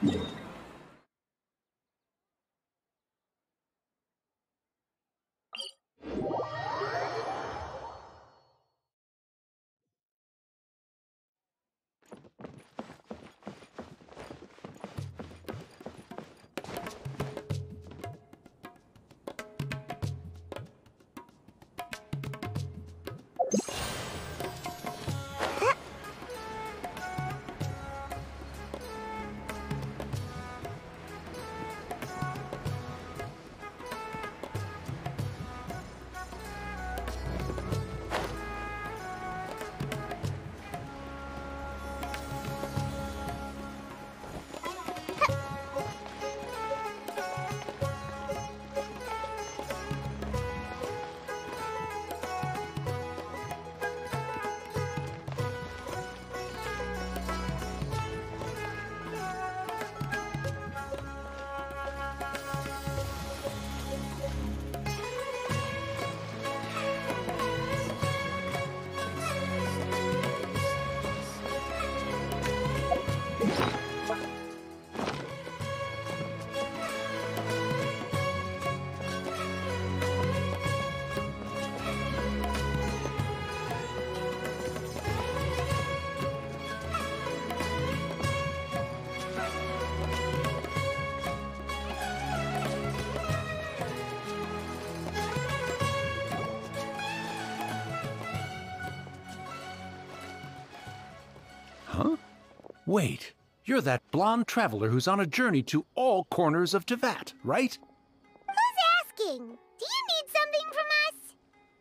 Huh? Wait, you're that blonde traveler who's on a journey to all corners of Teyvat, right? Who's asking? Do you need something from us?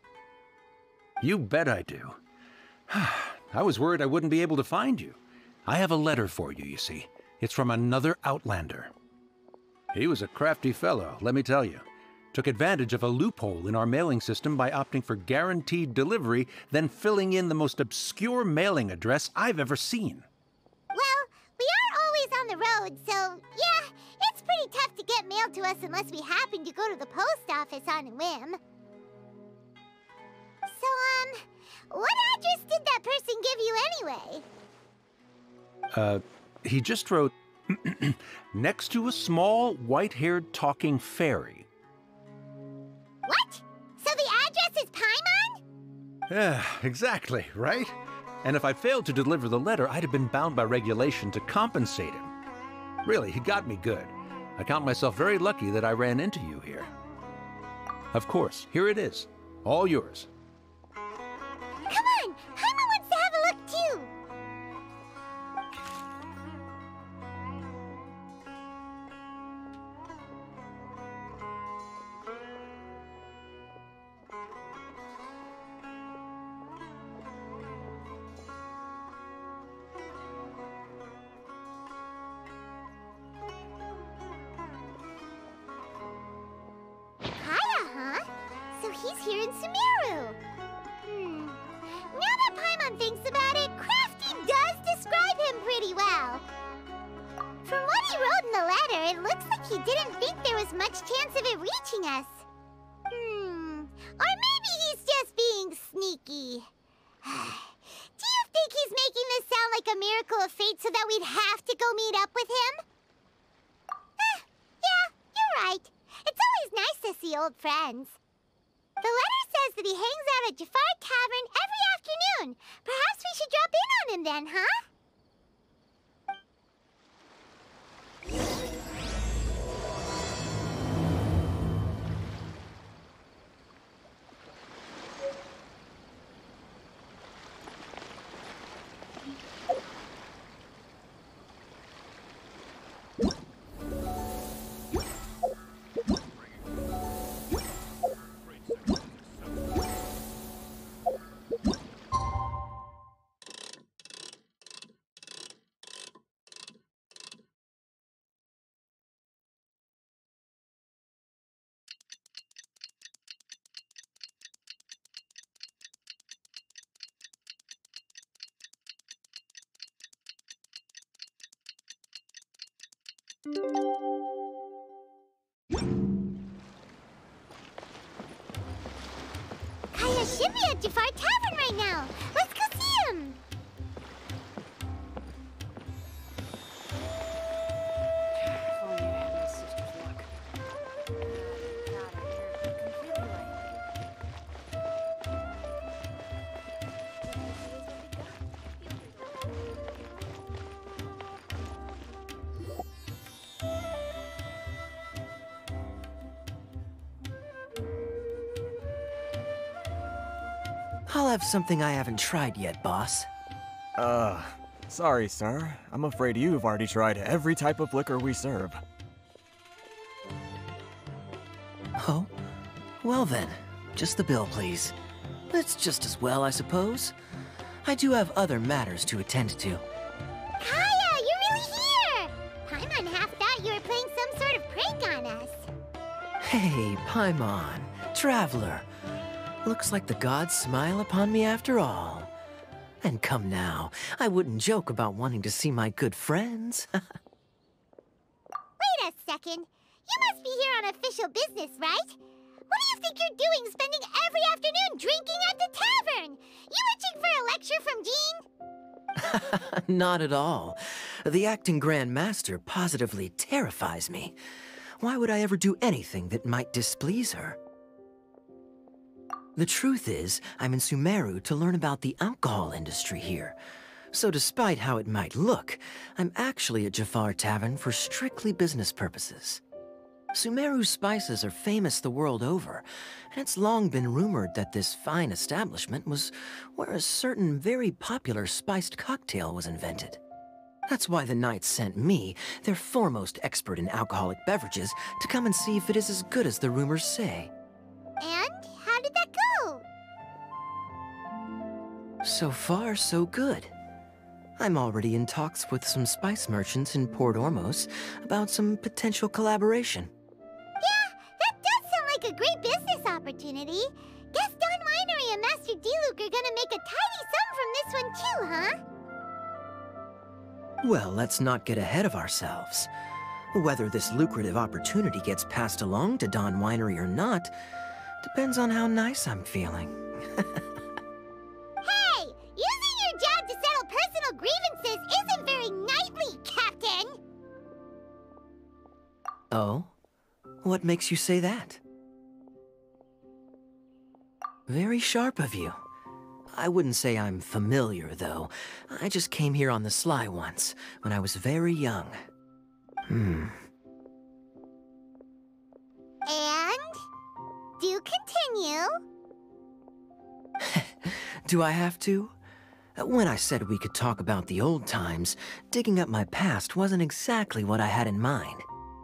You bet I do. I was worried I wouldn't be able to find you. I have a letter for you, you see. It's from another Outlander. He was a crafty fellow, let me tell you. Took advantage of a loophole in our mailing system by opting for guaranteed delivery, then filling in the most obscure mailing address I've ever seen. Well, we are always on the road, so yeah, it's pretty tough to get mail to us unless we happen to go to the post office on a whim. So, what address did that person give you anyway? He just wrote, next to a small, white-haired talking fairy. What? So the address is Paimon? Yeah, exactly, right? And if I failed to deliver the letter, I'd have been bound by regulation to compensate him. Really, he got me good. I count myself very lucky that I ran into you here. Of course, here it is. All yours. Come on! Paimon wants to have a look too! So he's here in Sumeru. Now that Paimon thinks about it, Crafty does describe him pretty well. From what he wrote in the letter, it looks like he didn't think there was much chance of it reaching us. Or maybe he's just being sneaky. Do you think he's making this sound like a miracle of fate so that we'd have to go meet up with him? Yeah, you're right. It's always nice to see old friends. The letter says that he hangs out at Jafar Tavern every afternoon. Perhaps we should drop in on him then, huh? Kaya should be at Jafar Tavern right now. Let's go see him. have something I haven't tried yet, boss. Sorry, sir. I'm afraid you've already tried every type of liquor we serve. Oh? Well then, just the bill, please. That's just as well, I suppose. I do have other matters to attend to. Kaya, you're really here! Paimon half thought you were playing some sort of prank on us. Hey, Paimon, traveler. Looks like the gods smile upon me after all. And come now, I wouldn't joke about wanting to see my good friends. Wait a second. You must be here on official business, right? What do you think you're doing spending every afternoon drinking at the tavern? You itching for a lecture from Jean? Not at all. The acting Grand Master positively terrifies me. Why would I ever do anything that might displease her? The truth is, I'm in Sumeru to learn about the alcohol industry here. So despite how it might look, I'm actually at Jafar Tavern for strictly business purposes. Sumeru spices are famous the world over, and it's long been rumored that this fine establishment was where a certain very popular spiced cocktail was invented. That's why the Knights sent me, their foremost expert in alcoholic beverages, to come and see if it is as good as the rumors say. And how did that go? So far, so good. I'm already in talks with some spice merchants in Port Ormos about some potential collaboration. Yeah, that does sound like a great business opportunity. Guess Don Winery and Master Diluc are gonna make a tidy sum from this one too, huh? Well, let's not get ahead of ourselves. Whether this lucrative opportunity gets passed along to Don Winery or not depends on how nice I'm feeling. Hey, using your job to settle personal grievances isn't very knightly, Captain! Oh? What makes you say that? Very sharp of you. I wouldn't say I'm familiar, though. I just came here on the sly once, when I was very young. And? Do continue. Do I have to? When I said we could talk about the old times, digging up my past wasn't exactly what I had in mind.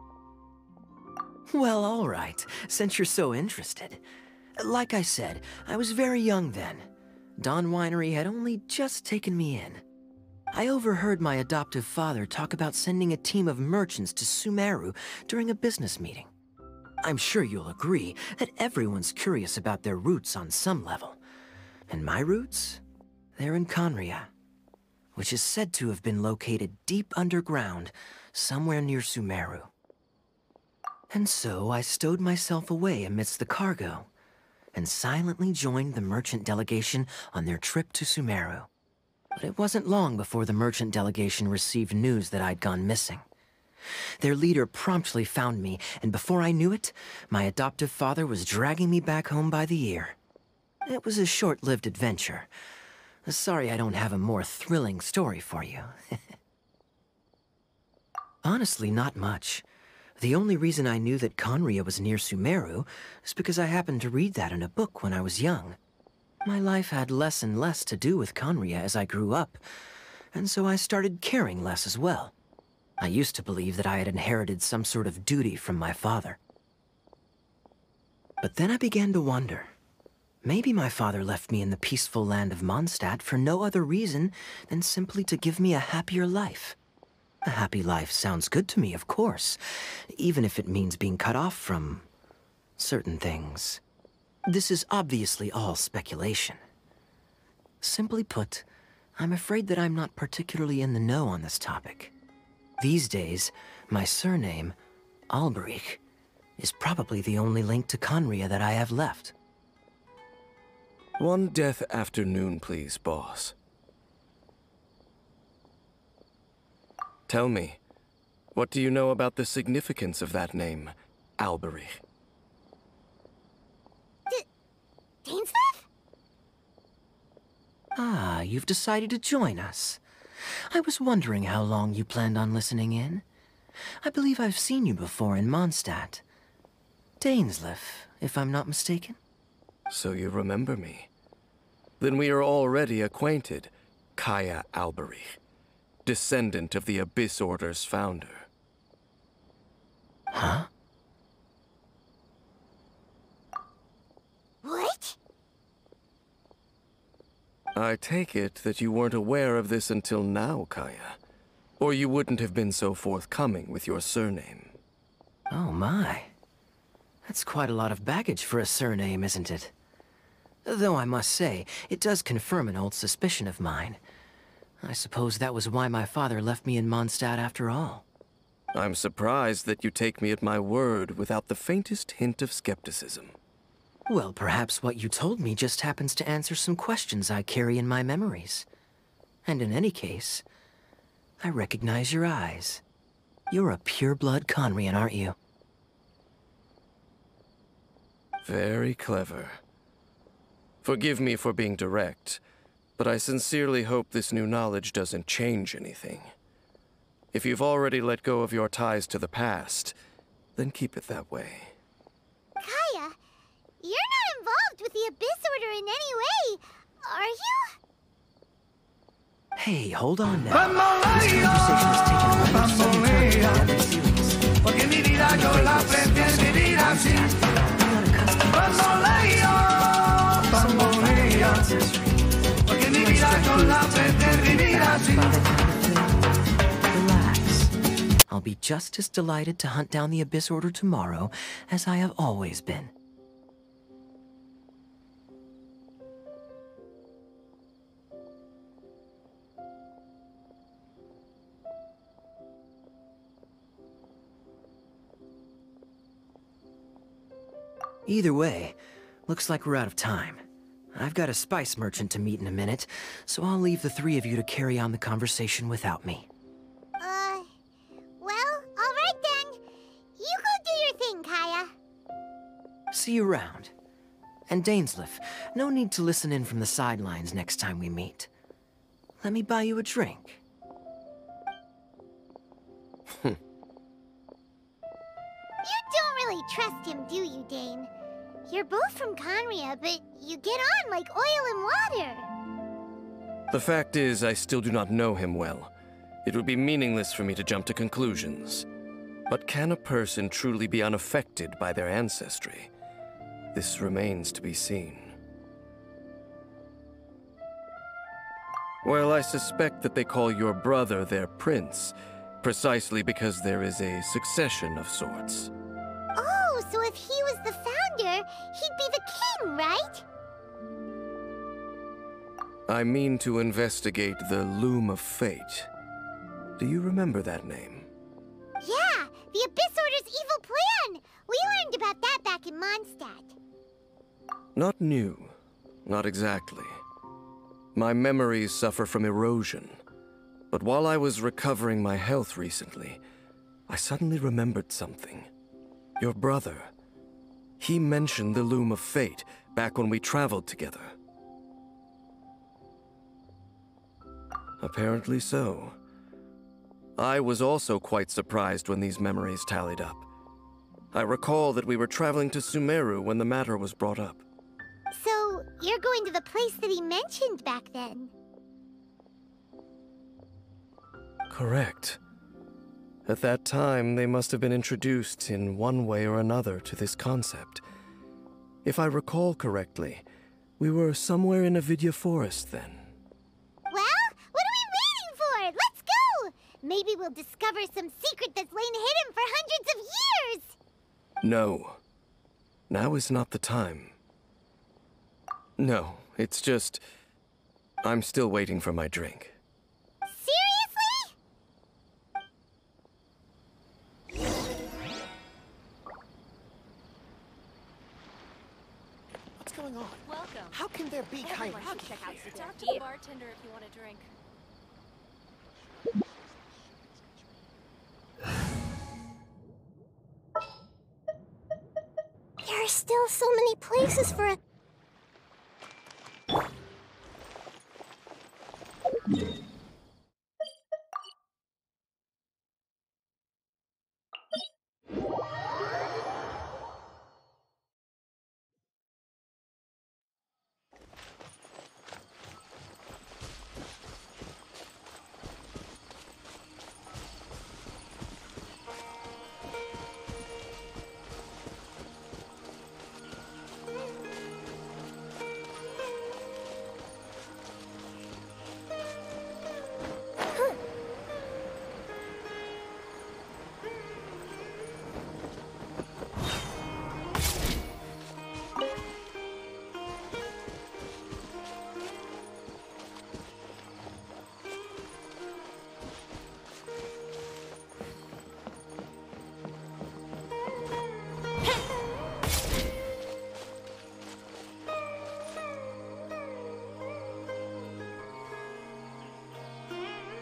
Well, all right, since you're so interested. Like I said, I was very young then. Don Winery had only just taken me in. I overheard my adoptive father talk about sending a team of merchants to Sumeru during a business meeting. I'm sure you'll agree that everyone's curious about their roots on some level. And my roots? They're in Khaenri'ah, which is said to have been located deep underground, somewhere near Sumeru. And so I stowed myself away amidst the cargo, and silently joined the merchant delegation on their trip to Sumeru. But it wasn't long before the merchant delegation received news that I'd gone missing. Their leader promptly found me, and before I knew it, my adoptive father was dragging me back home by the ear. It was a short-lived adventure. Sorry I don't have a more thrilling story for you. Honestly, not much. The only reason I knew that Khaenri'ah was near Sumeru is because I happened to read that in a book when I was young. My life had less and less to do with Khaenri'ah as I grew up, and so I started caring less as well. I used to believe that I had inherited some sort of duty from my father. But then I began to wonder. Maybe my father left me in the peaceful land of Mondstadt for no other reason than simply to give me a happier life. A happy life sounds good to me, of course, even if it means being cut off from certain things. This is obviously all speculation. Simply put, I'm afraid that I'm not particularly in the know on this topic. These days, my surname, Alberich, is probably the only link to Khaenri'ah that I have left. One death afternoon, please, boss. Tell me, what do you know about the significance of that name, Alberich? Dainsleif? Ah, you've decided to join us. I was wondering how long you planned on listening in. I believe I've seen you before in Mondstadt. Dainsleif, if I'm not mistaken. So you remember me. Then we are already acquainted, Kaya Alberich, descendant of the Abyss Order's founder. Huh? What? I take it that you weren't aware of this until now, Kaya. Or you wouldn't have been so forthcoming with your surname. Oh my. That's quite a lot of baggage for a surname, isn't it? Though I must say, it does confirm an old suspicion of mine. I suppose that was why my father left me in Mondstadt after all. I'm surprised that you take me at my word without the faintest hint of skepticism. Well, perhaps what you told me just happens to answer some questions I carry in my memories. And in any case, I recognize your eyes. You're a pure-blood Conrian, aren't you? Very clever. Forgive me for being direct, but I sincerely hope this new knowledge doesn't change anything. If you've already let go of your ties to the past, then keep it that way. Kaya, you're not involved with the Abyss Order in any way, are you? Hey, hold on now. This conversation is taking a rather sudden turn in every series. I'm not accustomed to Relax. I'll be just as delighted to hunt down the Abyss Order tomorrow as I have always been. Either way, looks like we're out of time. I've got a spice merchant to meet in a minute, so I'll leave the three of you to carry on the conversation without me. Well, alright then. You go do your thing, Kaya. See you around. And Dainsleif, no need to listen in from the sidelines next time we meet. Let me buy you a drink. You don't really trust him, do you, Dane? You're both from Conria, but you get on like oil and water. The fact is, I still do not know him well. It would be meaningless for me to jump to conclusions. But can a person truly be unaffected by their ancestry? This remains to be seen. Well, I suspect that they call your brother their prince, precisely because there is a succession of sorts. Oh, so if he was the founder, he'd be the king, right? I mean to investigate the Loom of Fate. Do you remember that name? Yeah, the Abyss Order's evil plan! We learned about that back in Mondstadt. Not new. Not exactly. My memories suffer from erosion. But while I was recovering my health recently, I suddenly remembered something. Your brother. He mentioned the Loom of Fate back when we traveled together. Apparently so. I was also quite surprised when these memories tallied up. I recall that we were traveling to Sumeru when the matter was brought up. So, you're going to the place that he mentioned back then? Correct. At that time, they must have been introduced in one way or another to this concept. If I recall correctly, we were somewhere in Avidya Forest then. Well, what are we waiting for? Let's go! Maybe we'll discover some secret that's lain hidden for hundreds of years! No. Now is not the time. No, it's just... I'm still waiting for my drink. Seriously? What's going on? Welcome. How can there be Everyone hierarchy should check out here? Talk to the bartender if you want a drink. There are still so many places for a...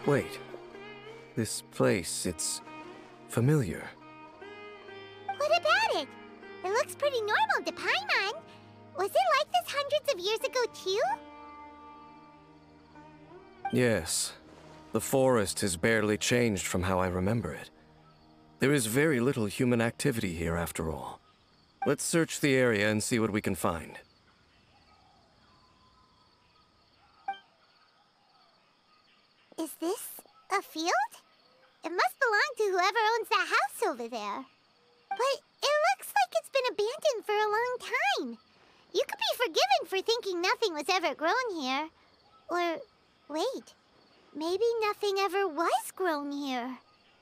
Wait. This place, it's familiar. What about it? It looks pretty normal to Paimon. Was it like this hundreds of years ago, too? Yes. The forest has barely changed from how I remember it. There is very little human activity here, after all. Let's search the area and see what we can find. Is this a field? It must belong to whoever owns that house over there. But it looks like it's been abandoned for a long time. You could be forgiven for thinking nothing was ever grown here. Or, wait, maybe nothing ever was grown here.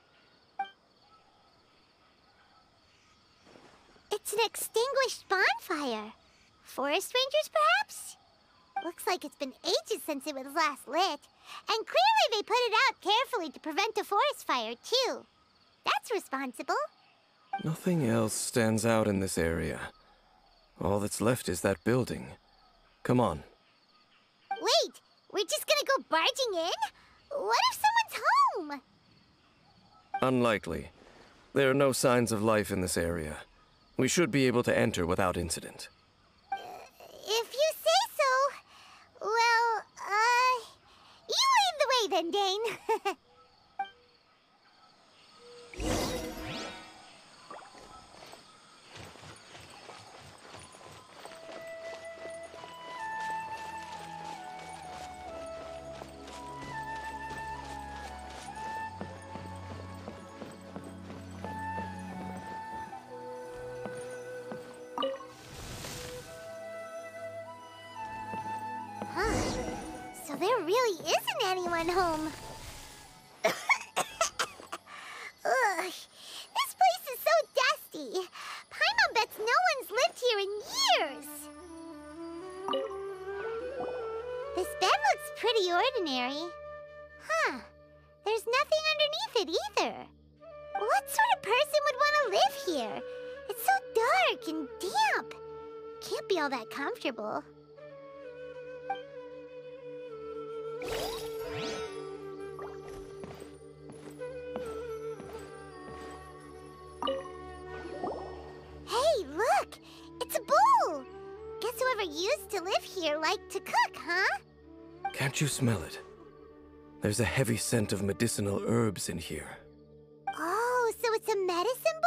It's an extinguished bonfire. Forest rangers, perhaps? Looks like it's been ages since it was last lit. And clearly they put it out carefully to prevent a forest fire, too. That's responsible. Nothing else stands out in this area. All that's left is that building. Come on. Wait, we're just gonna go barging in? What if someone's home? Unlikely. There are no signs of life in this area. We should be able to enter without incident. If you say so. Well, you lead the way then, Dane. So there really isn't anyone home. Ugh, this place is so dusty. Paimon bets no one's lived here in years. This bed looks pretty ordinary. Huh, there's nothing underneath it either. What sort of person would want to live here? It's so dark and damp. Can't be all that comfortable. Hey, look! It's a bull! Guess whoever used to live here liked to cook, huh? Can't you smell it? There's a heavy scent of medicinal herbs in here. Oh, so it's a medicine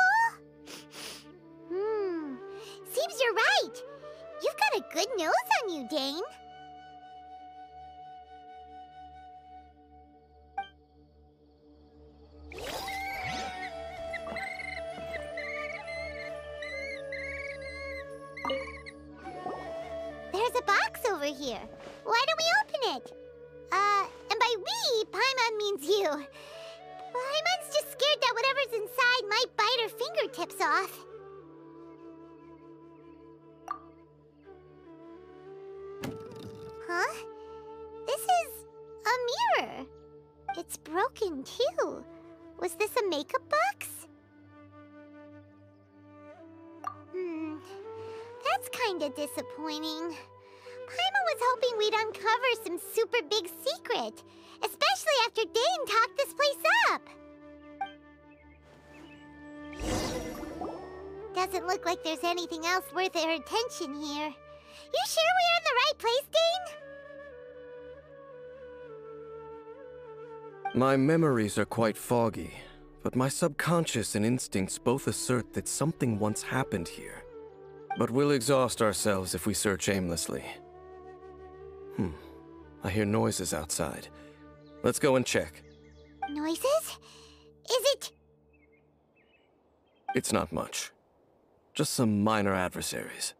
bowl? Seems you're right. You've got a good nose on you, Dane. There's a box over here. Why don't we open it? And by we, Paimon means you. Paimon's just scared that whatever's inside might bite her fingertips off. Huh? This is a mirror. It's broken, too. Was this a makeup box? That's kinda disappointing. Paimon was hoping we'd uncover some super big secret, especially after Dane talked this place up. Doesn't look like there's anything else worth our attention here. You sure we're in the right place, Dane? My memories are quite foggy, but my subconscious and instincts both assert that something once happened here. But we'll exhaust ourselves if we search aimlessly. I hear noises outside. Let's go and check. Noises? Is it? It's not much. Just some minor adversaries.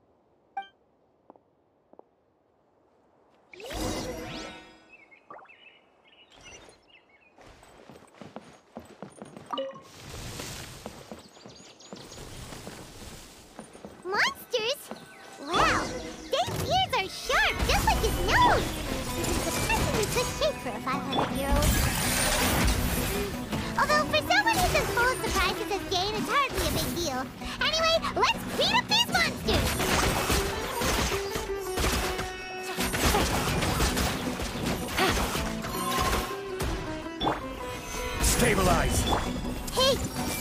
Monsters? Wow, Dane's ears are sharp, just like his nose! This is surprisingly good shape for a 500-year-old. Although, for someone who's as full of surprises as Dane, it's hardly a big deal. Anyway, let's beat up these monsters! Stabilize! Hey!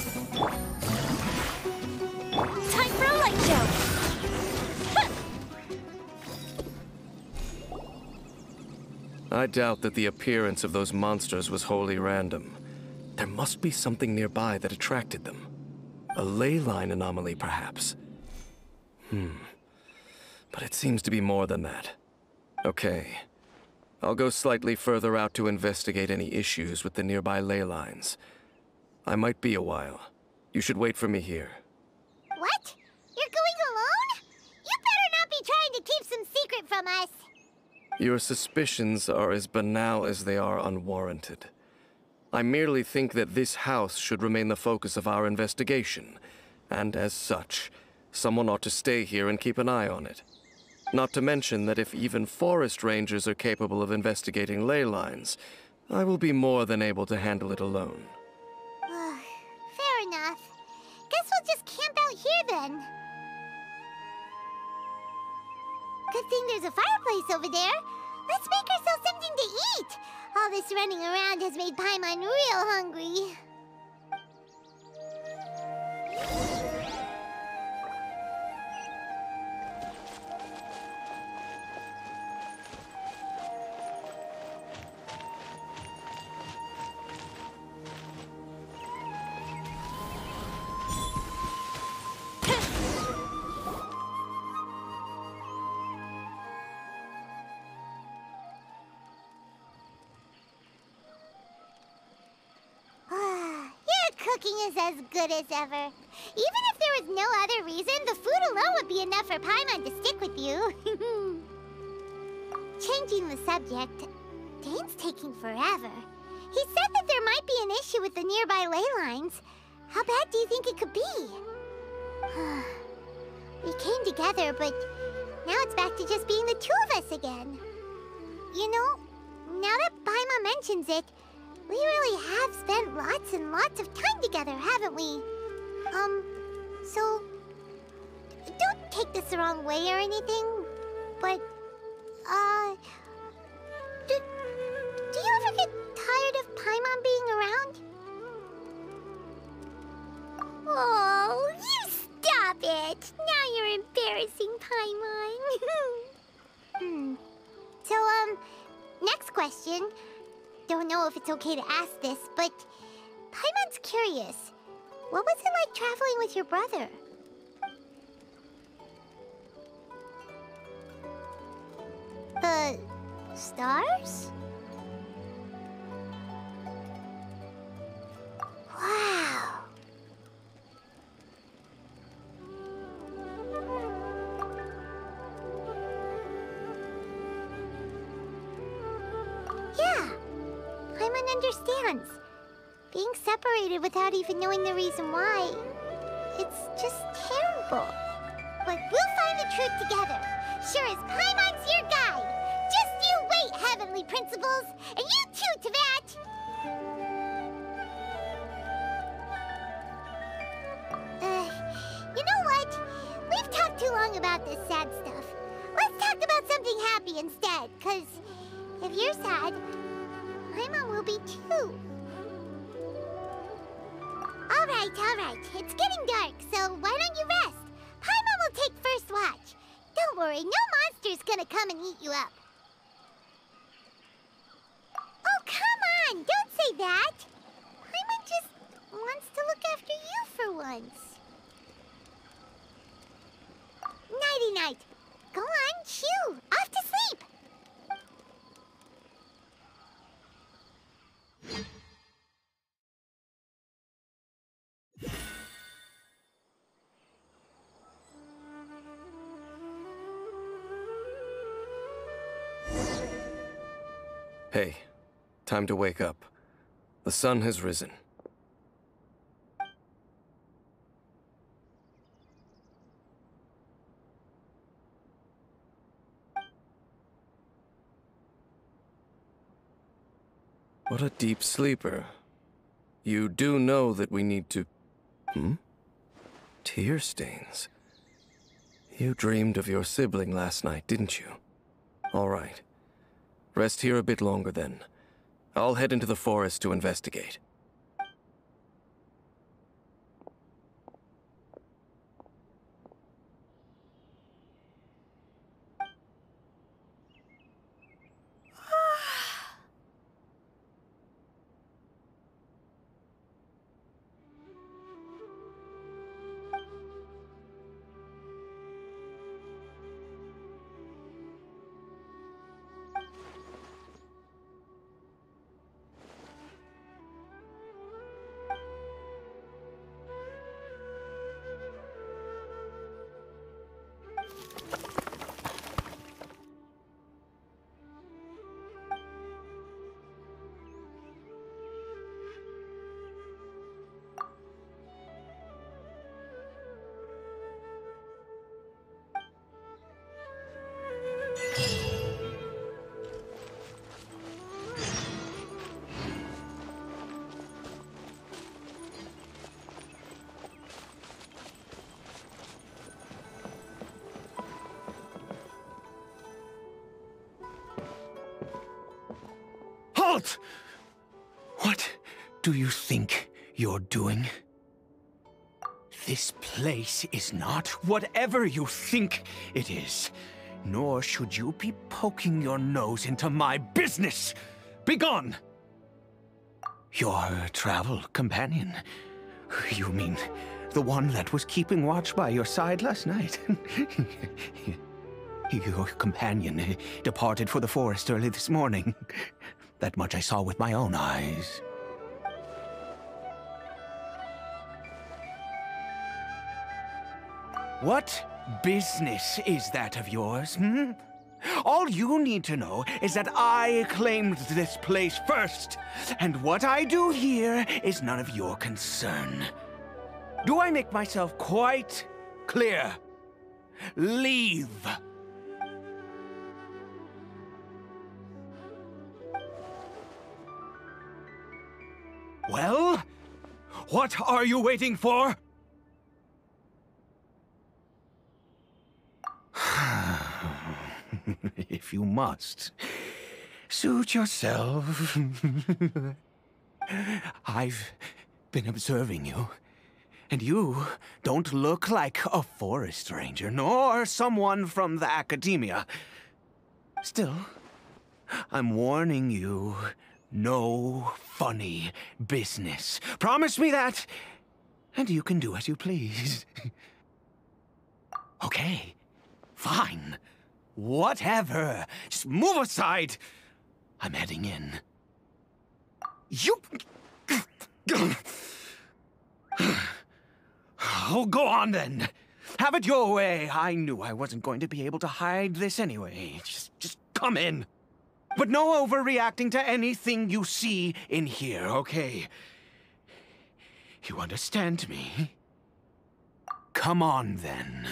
Time for a light show! I doubt that the appearance of those monsters was wholly random. There must be something nearby that attracted them. A ley line anomaly, perhaps. But it seems to be more than that. Okay. I'll go slightly further out to investigate any issues with the nearby ley lines. I might be a while. You should wait for me here. What? You're going alone? You better not be trying to keep some secret from us. Your suspicions are as banal as they are unwarranted. I merely think that this house should remain the focus of our investigation, and as such, someone ought to stay here and keep an eye on it. Not to mention that if even forest rangers are capable of investigating ley lines, I will be more than able to handle it alone. Fair enough. Guess we'll just camp out here then. Good thing there's a fireplace over there. Let's make ourselves something to eat. All this running around has made Paimon real hungry. Cooking is as good as ever. Even if there was no other reason, the food alone would be enough for Paimon to stick with you. Changing the subject, Dane's taking forever. He said that there might be an issue with the nearby ley lines. How bad do you think it could be? We came together, but now it's back to just being the two of us again. You know, now that Paimon mentions it, we really have spent lots and lots of time together, haven't we? So... Don't take this the wrong way or anything, but... Do you ever get tired of Paimon being around? Oh, you stop it! Now you're embarrassing Paimon. So, next question. Don't know if it's okay to ask this, but Paimon's curious. What was it like traveling with your brother? The stars? Wow. Yeah. Paimon understands. Being separated without even knowing the reason why, it's just terrible. But we'll find the truth together. Sure as Paimon's your guide. Just you wait, Heavenly Principles! And you too, Teyvat! You know what? We've talked too long about this sad stuff. Let's talk about something happy instead, 'cause if you're sad, Paimon will be too. All right. It's getting dark, so why don't you rest? Paimon will take first watch. Don't worry, no monster's gonna come and eat you up. Oh, come on! Don't say that! Paimon just wants to look after you for once. Nighty-night. Go on, chew. Off to sleep. Hey, time to wake up. The sun has risen. What a deep sleeper. You do know that we need to... Tear stains. You dreamed of your sibling last night, didn't you? All right. Rest here a bit longer then. I'll head into the forest to investigate. do you think you're doing? This place is not whatever you think it is, nor should you be poking your nose into my business. Begone! Your travel companion? You mean the one that was keeping watch by your side last night? Your companion departed for the forest early this morning. That much I saw with my own eyes. What business is that of yours, hmm? All you need to know is that I claimed this place first, and what I do here is none of your concern. Do I make myself quite clear? Leave. Well, what are you waiting for? If you must, suit yourself. I've been observing you, and you don't look like a forest ranger, nor someone from the academia. Still, I'm warning you, no funny business. Promise me that, and you can do as you please. Okay, fine. Whatever. Just move aside. I'm heading in. You... Oh, go on then. Have it your way. I knew I wasn't going to be able to hide this anyway. Just come in. But no overreacting to anything you see in here, okay? You understand me? Come on then.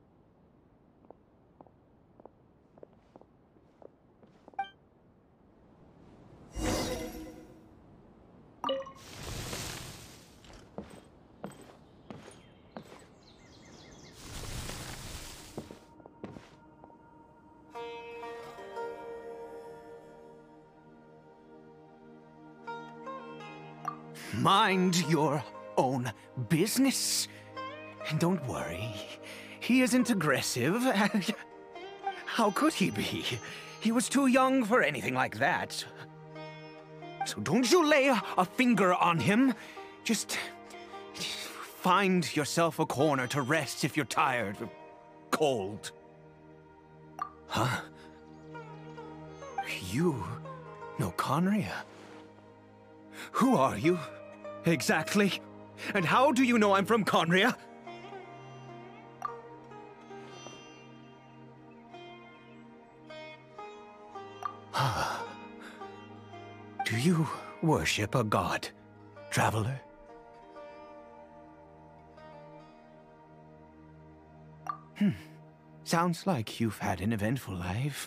Mind your own business. And don't worry, he isn't aggressive. How could he be? He was too young for anything like that. So don't you lay a finger on him. Just find yourself a corner to rest if you're tired or cold. Huh? You know Khaenri'ah? Who are you? Exactly. And how do you know I'm from Khaenri'ah? Do you worship a god, traveler? Sounds like you've had an eventful life.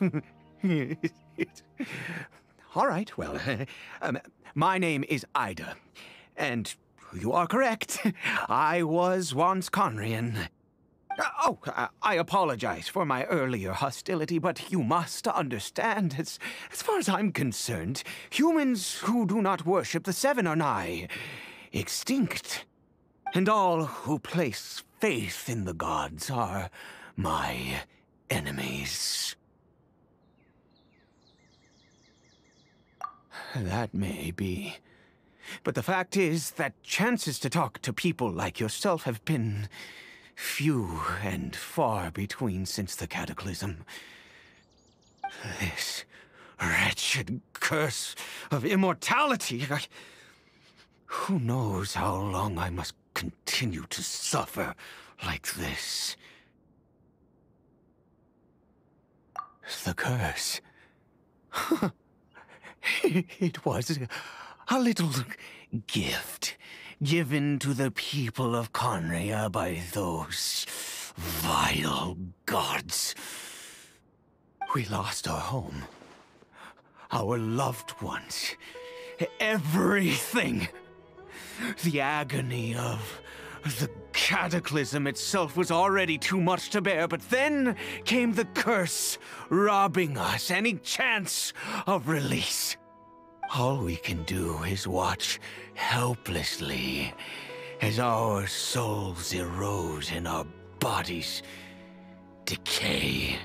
All right, well, my name is Ida, and you are correct. I was once Khaenri'ahn. I apologize for my earlier hostility, but you must understand, as far as I'm concerned, humans who do not worship the Seven are nigh extinct. And all who place faith in the gods are my enemies. That may be. But the fact is that chances to talk to people like yourself have been few and far between since the Cataclysm. This wretched curse of immortality. Who knows how long I must continue to suffer like this? The curse. It was a little gift given to the people of Khaenri'ah by those vile gods. We lost our home, our loved ones, everything. The agony of the Cataclysm itself was already too much to bear, but then came the curse, robbing us any chance of release. All we can do is watch helplessly as our souls erode and our bodies decay.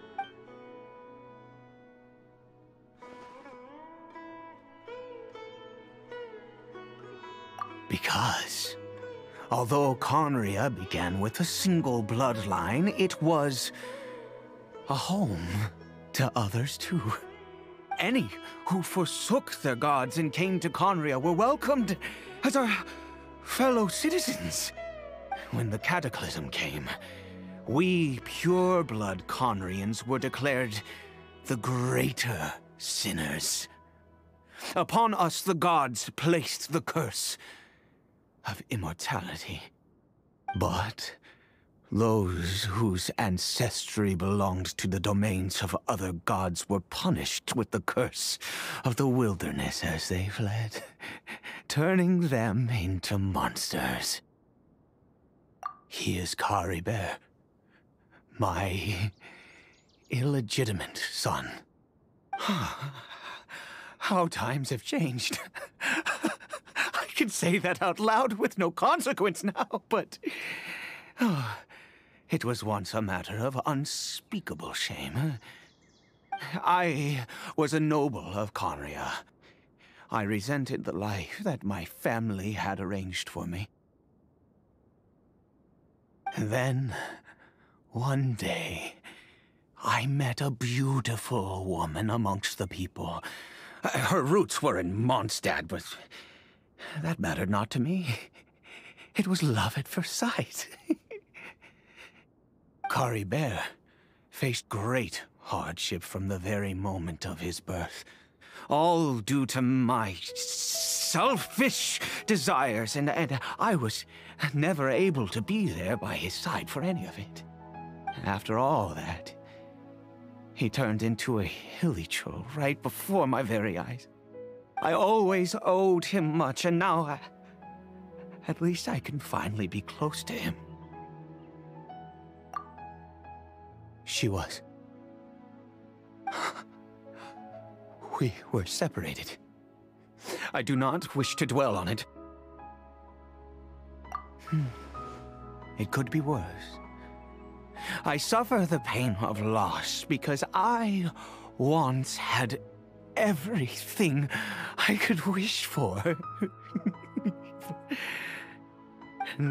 Because, although Khaenri'ah began with a single bloodline, it was a home to others too. Any who forsook their gods and came to Khaenri'ah were welcomed as our fellow citizens. When the Cataclysm came, we pure-blood Khaenri'ans were declared the greater sinners. Upon us the gods placed the curse of immortality. But those whose ancestry belonged to the domains of other gods were punished with the curse of the wilderness as they fled, turning them into monsters. He is Caribert, my illegitimate son. How times have changed. I can say that out loud with no consequence now, but it was once a matter of unspeakable shame. I was a noble of Khaenri'ah. I resented the life that my family had arranged for me. And then, one day, I met a beautiful woman amongst the people. Her roots were in Mondstadt, but that mattered not to me. It was love at first sight. Caribert faced great hardship from the very moment of his birth, all due to my selfish desires, and I was never able to be there by his side for any of it. After all that, he turned into a hilichurl right before my very eyes. I always owed him much, and now at least I can finally be close to him. She was. We were separated. I do not wish to dwell on it. It could be worse. I suffer the pain of loss because I once had everything I could wish for. And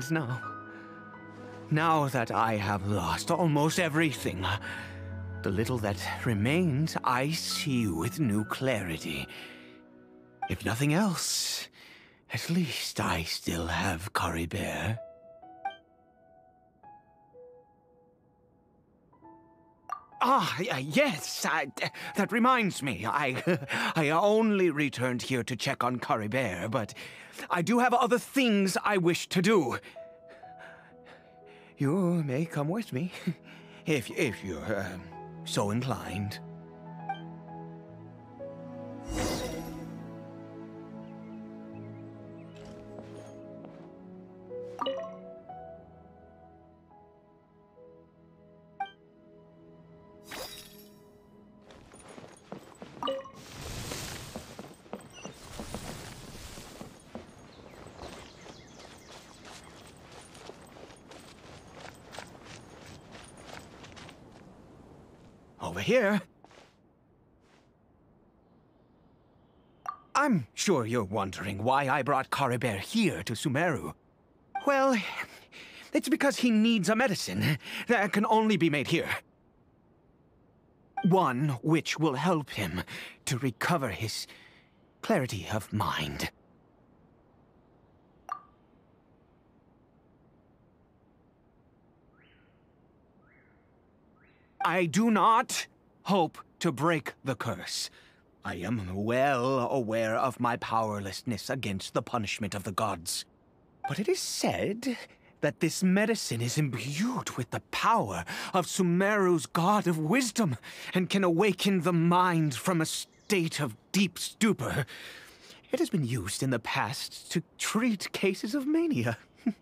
now that I have lost almost everything, the little that remains I see with new clarity. If nothing else, at least I still have Caribert. Yes, that reminds me. I only returned here to check on Caribert, but I do have other things I wish to do. You may come with me, if you're so inclined. Over here. I'm sure you're wondering why I brought Caribert here to Sumeru. Well, it's because he needs a medicine that can only be made here. One which will help him to recover his clarity of mind. I do not hope to break the curse. I am well aware of my powerlessness against the punishment of the gods. But it is said that this medicine is imbued with the power of Sumeru's god of wisdom and can awaken the mind from a state of deep stupor. It has been used in the past to treat cases of mania.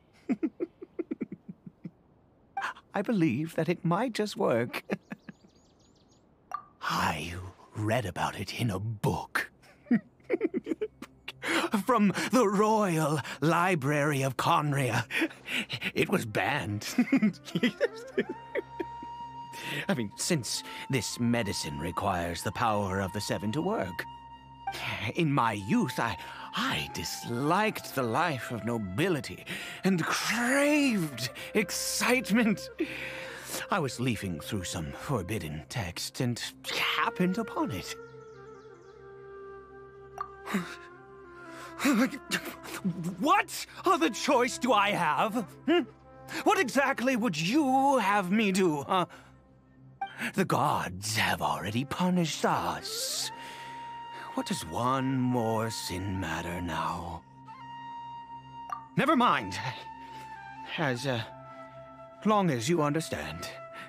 I believe that it might just work. I read about it in a book. From the Royal Library of Conria. It was banned. I mean, since this medicine requires the power of the Seven to work. In my youth, I disliked the life of nobility and craved excitement. I was leafing through some forbidden text and happened upon it. What other choice do I have? What exactly would you have me do, huh? The gods have already punished us. What does one more sin matter now? Never mind. As long as you understand.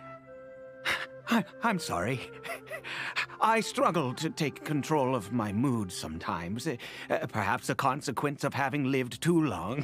I'm sorry. I struggle to take control of my mood sometimes. Perhaps a consequence of having lived too long.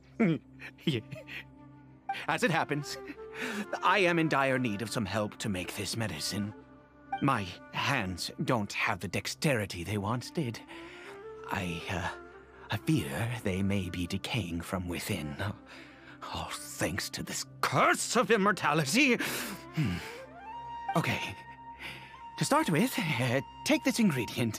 As it happens, I am in dire need of some help to make this medicine. My hands don't have the dexterity they once did. I fear they may be decaying from within. All thanks to this curse of immortality. Okay. To start with, take this ingredient.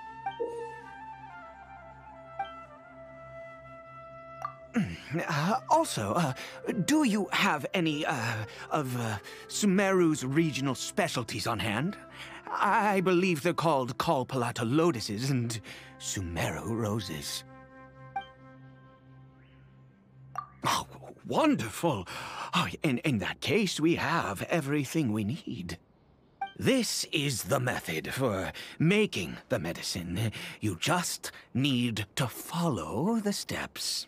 Also, do you have any, of Sumeru's regional specialties on hand? I believe they're called Kalpalata lotuses and Sumeru roses. Oh, wonderful! Oh, in that case, we have everything we need. This is the method for making the medicine. You just need to follow the steps.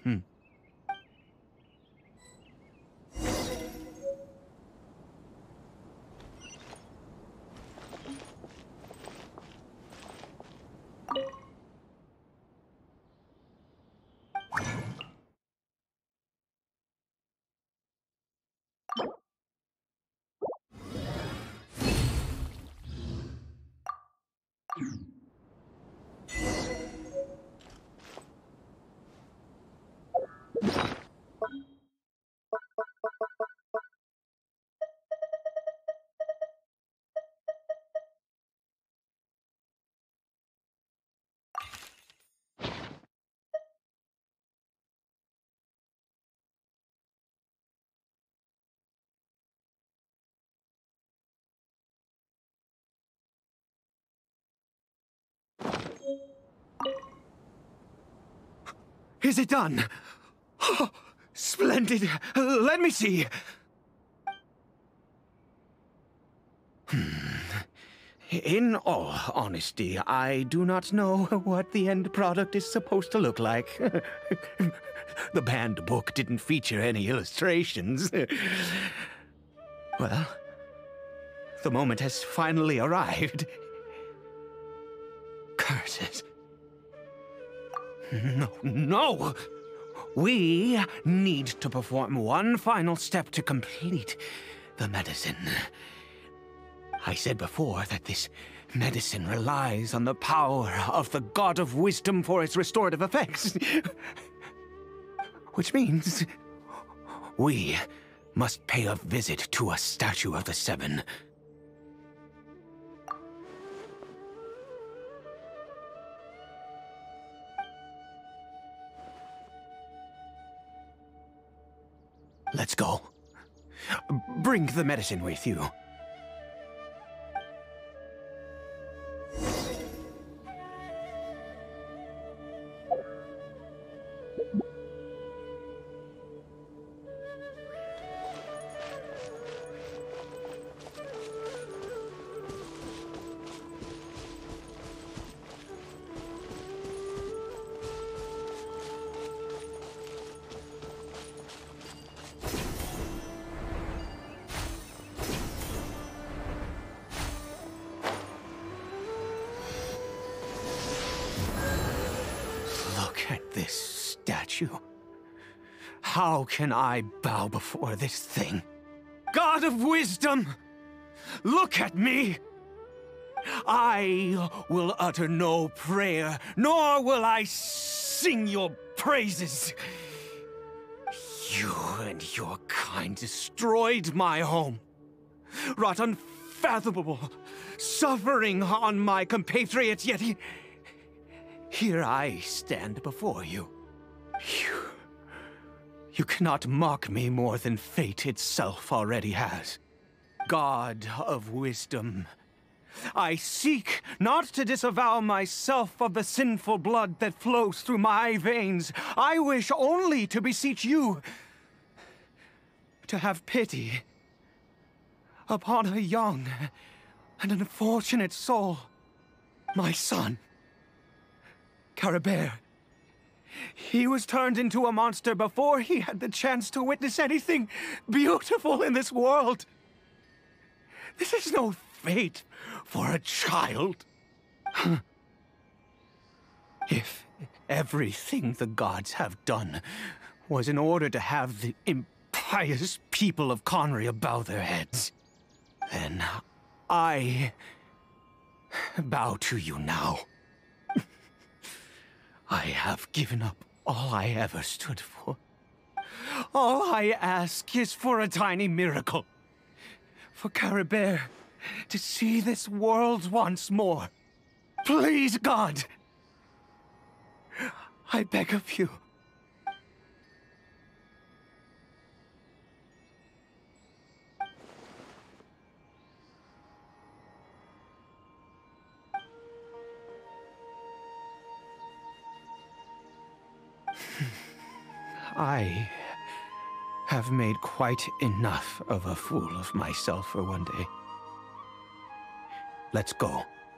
Is it done? Oh, splendid. Let me see. In all honesty, I do not know what the end product is supposed to look like. The banned book didn't feature any illustrations. Well, the moment has finally arrived. Curses. No! We need to perform one final step to complete the medicine. I said before that this medicine relies on the power of the God of Wisdom for its restorative effects. Which means we must pay a visit to a statue of the Seven. Let's go. Bring the medicine with you. How can I bow before this thing? God of Wisdom! Look at me! I will utter no prayer, nor will I sing your praises. You and your kind destroyed my home, wrought unfathomable suffering on my compatriots, yet here I stand before you. You cannot mock me more than fate itself already has. God of wisdom, I seek not to disavow myself of the sinful blood that flows through my veins. I wish only to beseech you to have pity upon a young and unfortunate soul, my son, Caribert. He was turned into a monster before he had the chance to witness anything beautiful in this world. This is no fate for a child. If everything the gods have done was in order to have the impious people of Conria bow their heads, then I bow to you now. I have given up all I ever stood for. All I ask is for a tiny miracle. For Caribert to see this world once more. Please, God! I beg of you. I have made quite enough of a fool of myself for one day. Let's go.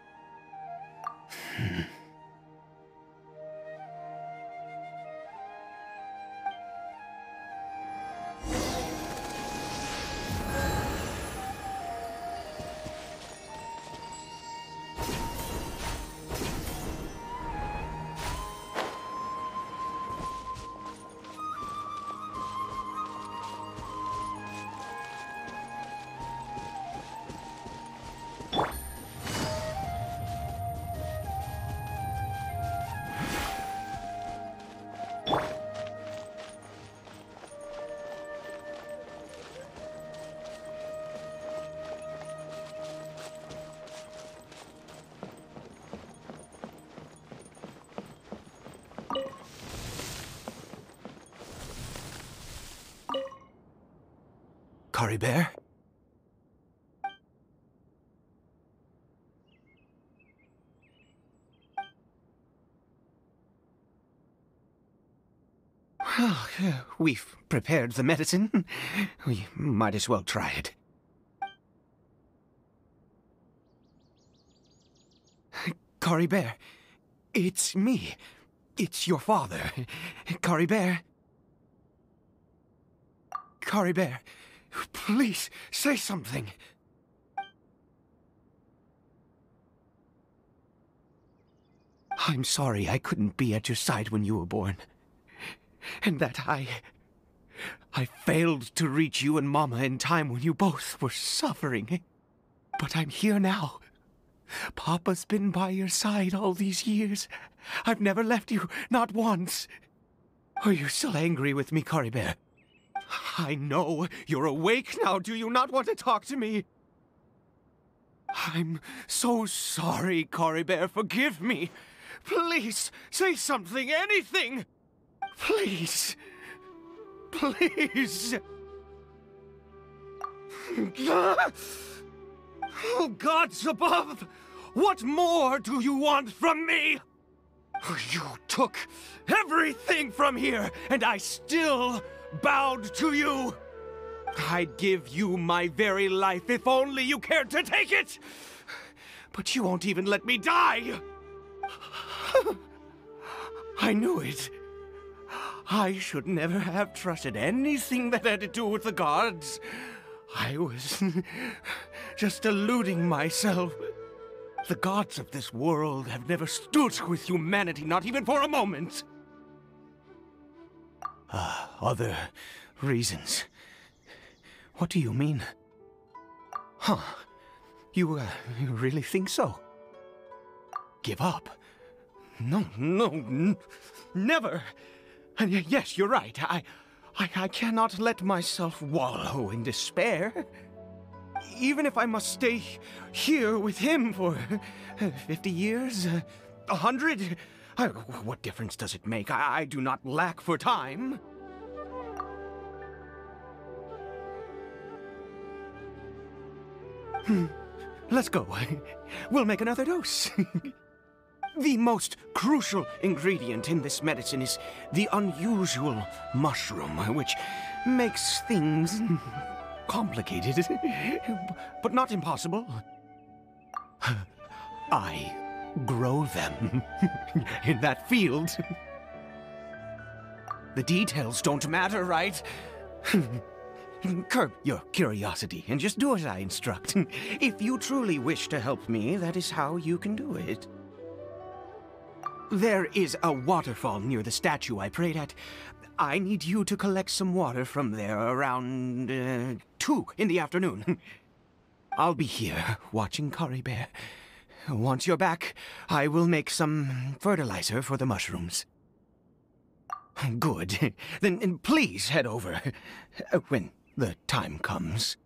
Caribert? Well, we've prepared the medicine. We might as well try it. Caribert, it's me. It's your father. Caribert. Caribert, please, say something. I'm sorry I couldn't be at your side when you were born. And that I failed to reach you and Mama in time when you both were suffering. But I'm here now. Papa's been by your side all these years. I've never left you, not once. Are you still angry with me, Caribert? I know you're awake now. Do you not want to talk to me? I'm so sorry, Caribert. Forgive me. Please, say something, anything. Please. Please. Oh, gods above! What more do you want from me? You took everything from here, and I still bowed to you. I'd give you my very life if only you cared to take it. But you won't even let me die. I knew it. I should never have trusted anything that had to do with the gods. I was just deluding myself. The gods of this world have never stood with humanity, not even for a moment. Other reasons. What do you mean? Huh. You really think so? Give up? No, never! And yes, you're right. I cannot let myself wallow in despair. Even if I must stay here with him for 50 years, 100, what difference does it make? I do not lack for time. Let's go. We'll make another dose. The most crucial ingredient in this medicine is the unusual mushroom, which makes things complicated, but not impossible. I grow them in that field. The details don't matter, right? Curb your curiosity and just do as I instruct. If you truly wish to help me, that is how you can do it. There is a waterfall near the statue I prayed at. I need you to collect some water from there around 2 in the afternoon. I'll be here watching Caribear. Once you're back, I will make some fertilizer for the mushrooms. Good. Then please head over when the time comes.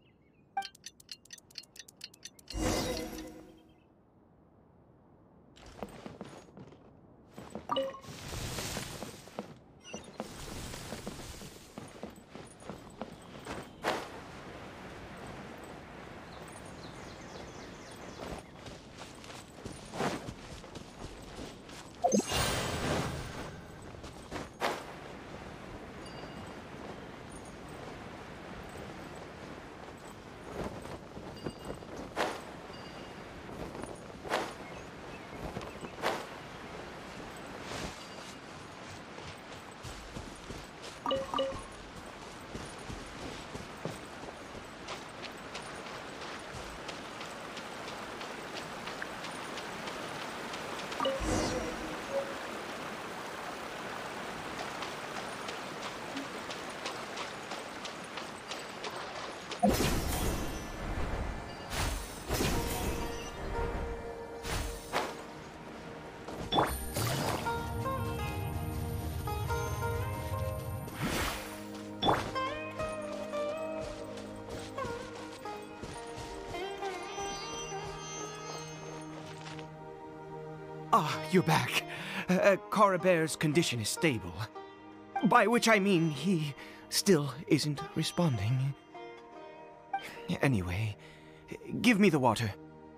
Ah, you're back. Caribear's condition is stable. By which I mean he still isn't responding. Anyway, give me the water.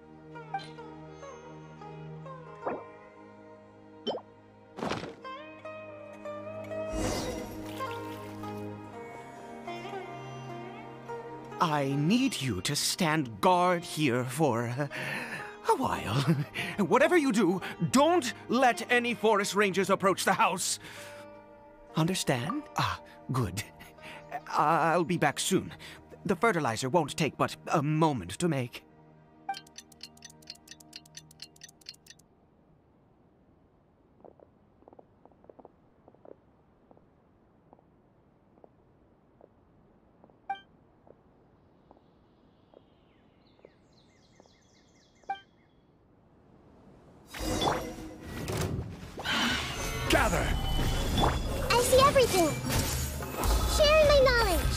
I need you to stand guard here for a while. Whatever you do, don't let any forest rangers approach the house. Understand? Ah, good. I'll be back soon. The fertilizer won't take but a moment to make. Gather! I see everything. Sharing my knowledge.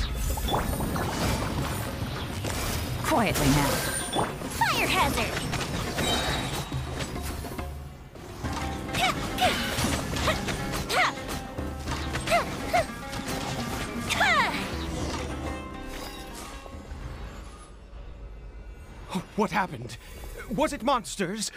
Quietly now. Fire hazard! What happened? Was it monsters?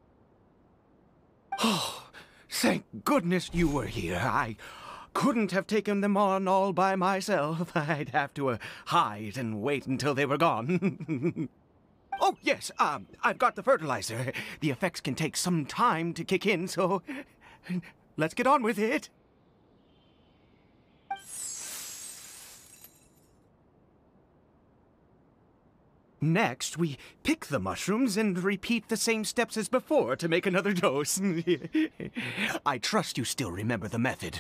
Oh, thank goodness you were here. I couldn't have taken them on all by myself. I'd have to hide and wait until they were gone. Oh, yes, I've got the fertilizer. The effects can take some time to kick in, so let's get on with it. Next, we pick the mushrooms and repeat the same steps as before to make another dose. I trust you still remember the method.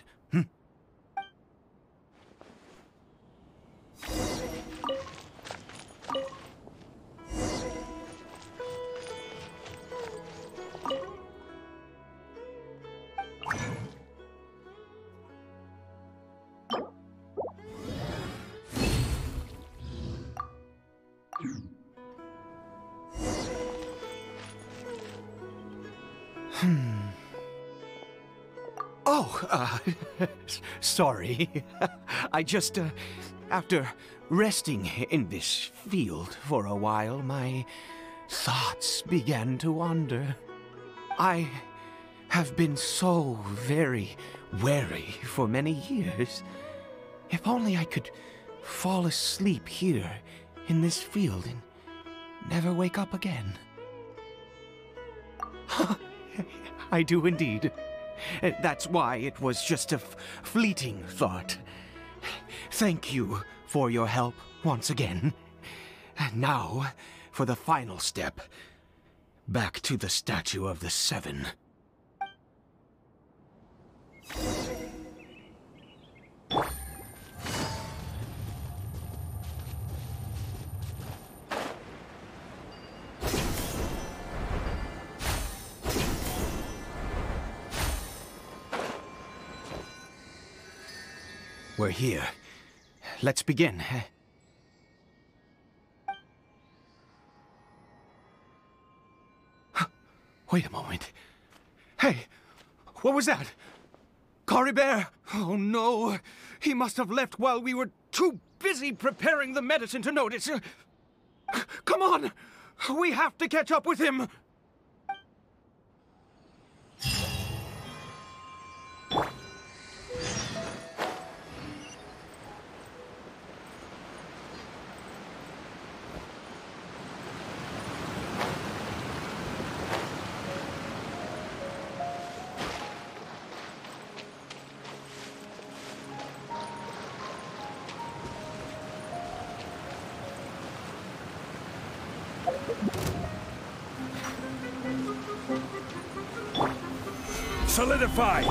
Sorry. I just, after resting in this field for a while, my thoughts began to wander. I have been so very wary for many years. If only I could fall asleep here in this field and never wake up again. I do indeed. That's why it was just a fleeting thought. Thank you for your help once again. And now, for the final step. Back to the Statue of the Seven. We're here. Let's begin. Wait a moment. Hey, what was that? Caribert! Oh no! He must have left while we were too busy preparing the medicine to notice. Come on! We have to catch up with him! Solidify!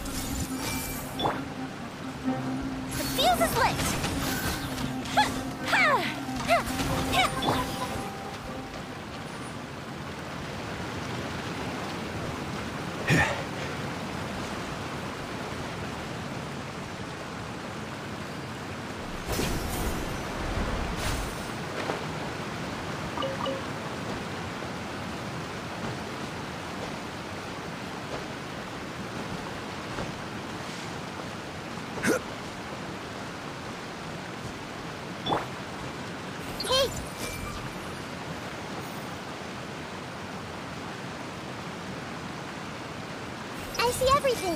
The fuse is lit! I see everything.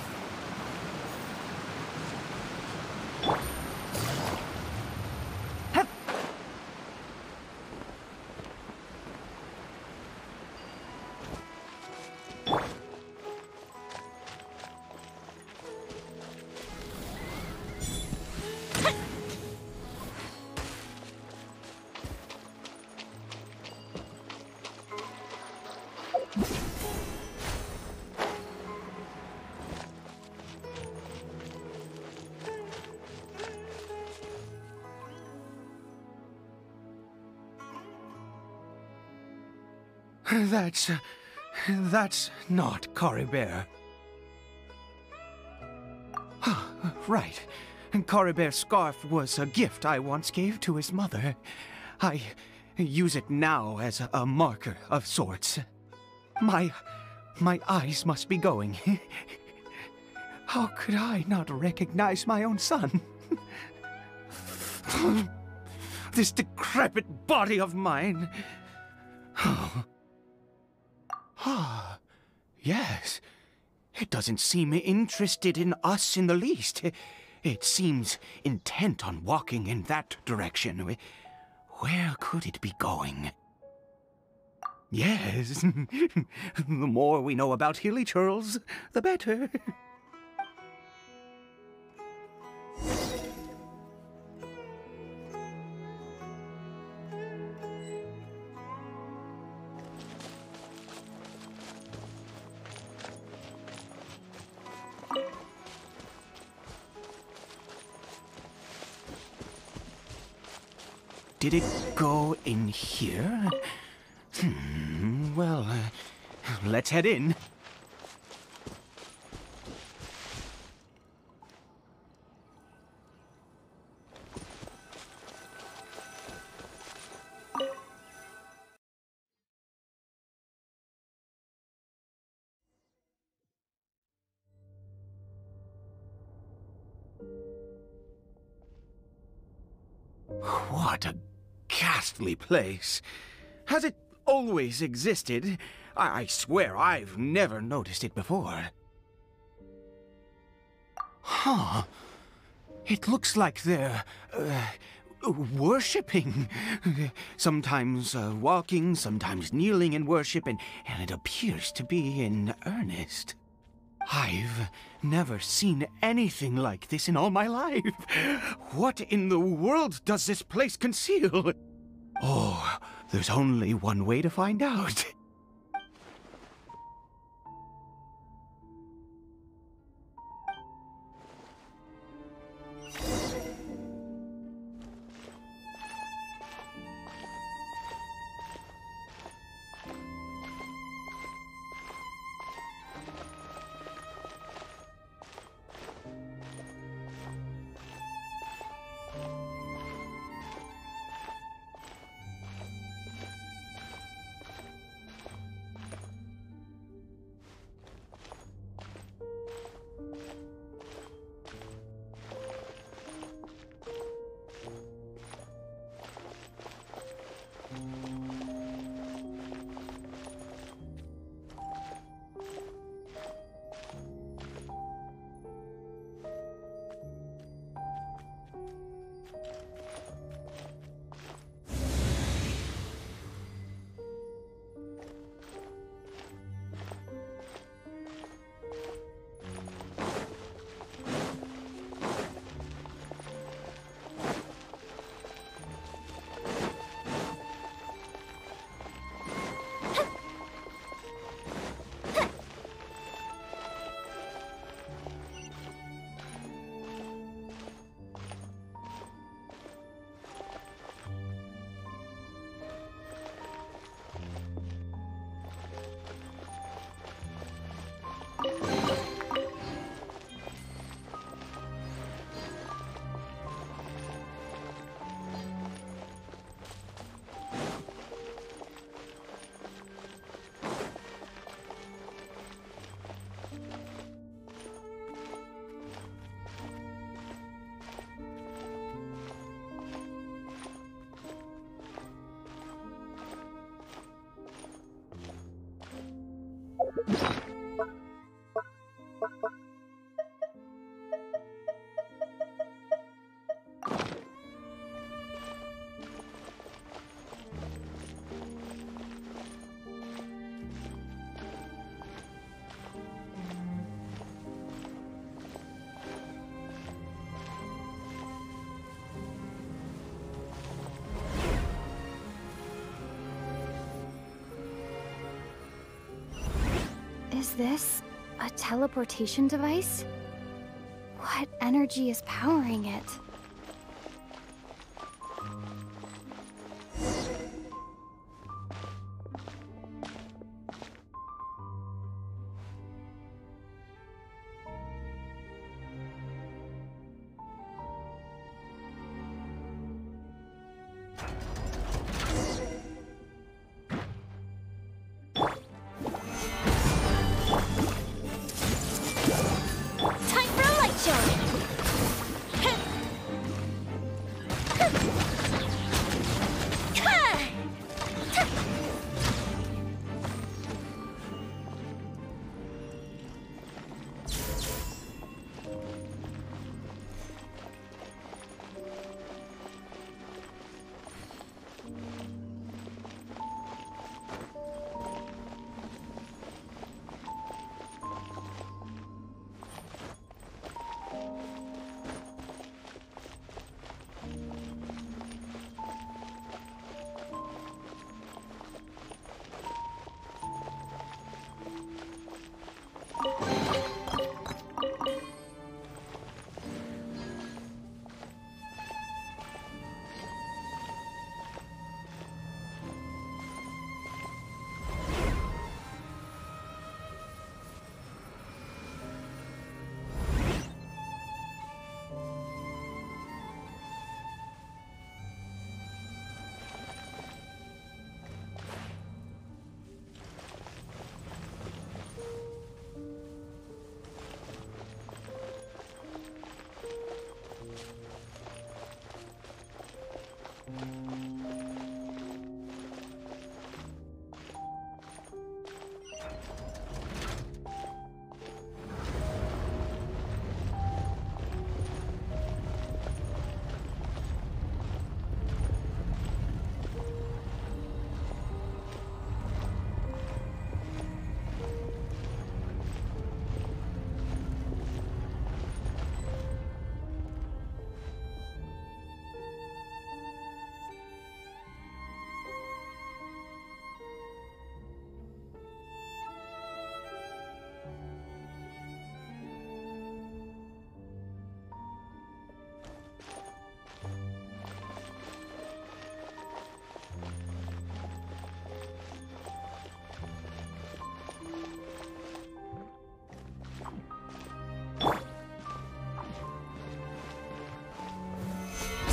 That's not Caribert. Right. Caribert's scarf was a gift I once gave to his mother. I use it now as a marker of sorts. My eyes must be going. How could I not recognize my own son? This decrepit body of mine. Ah, yes. It doesn't seem interested in us in the least. It seems intent on walking in that direction. Where could it be going? Yes. The more we know about Hilichurls, the better. Did it go in here? Well, let's head in. What a ghastly place. Has it always existed? I swear I've never noticed it before. Huh. It looks like they're, worshipping. Sometimes walking, sometimes kneeling in worship, and it appears to be in earnest. I've never seen anything like this in all my life. What in the world does this place conceal? Oh, there's only one way to find out. Is this a teleportation device? What energy is powering it?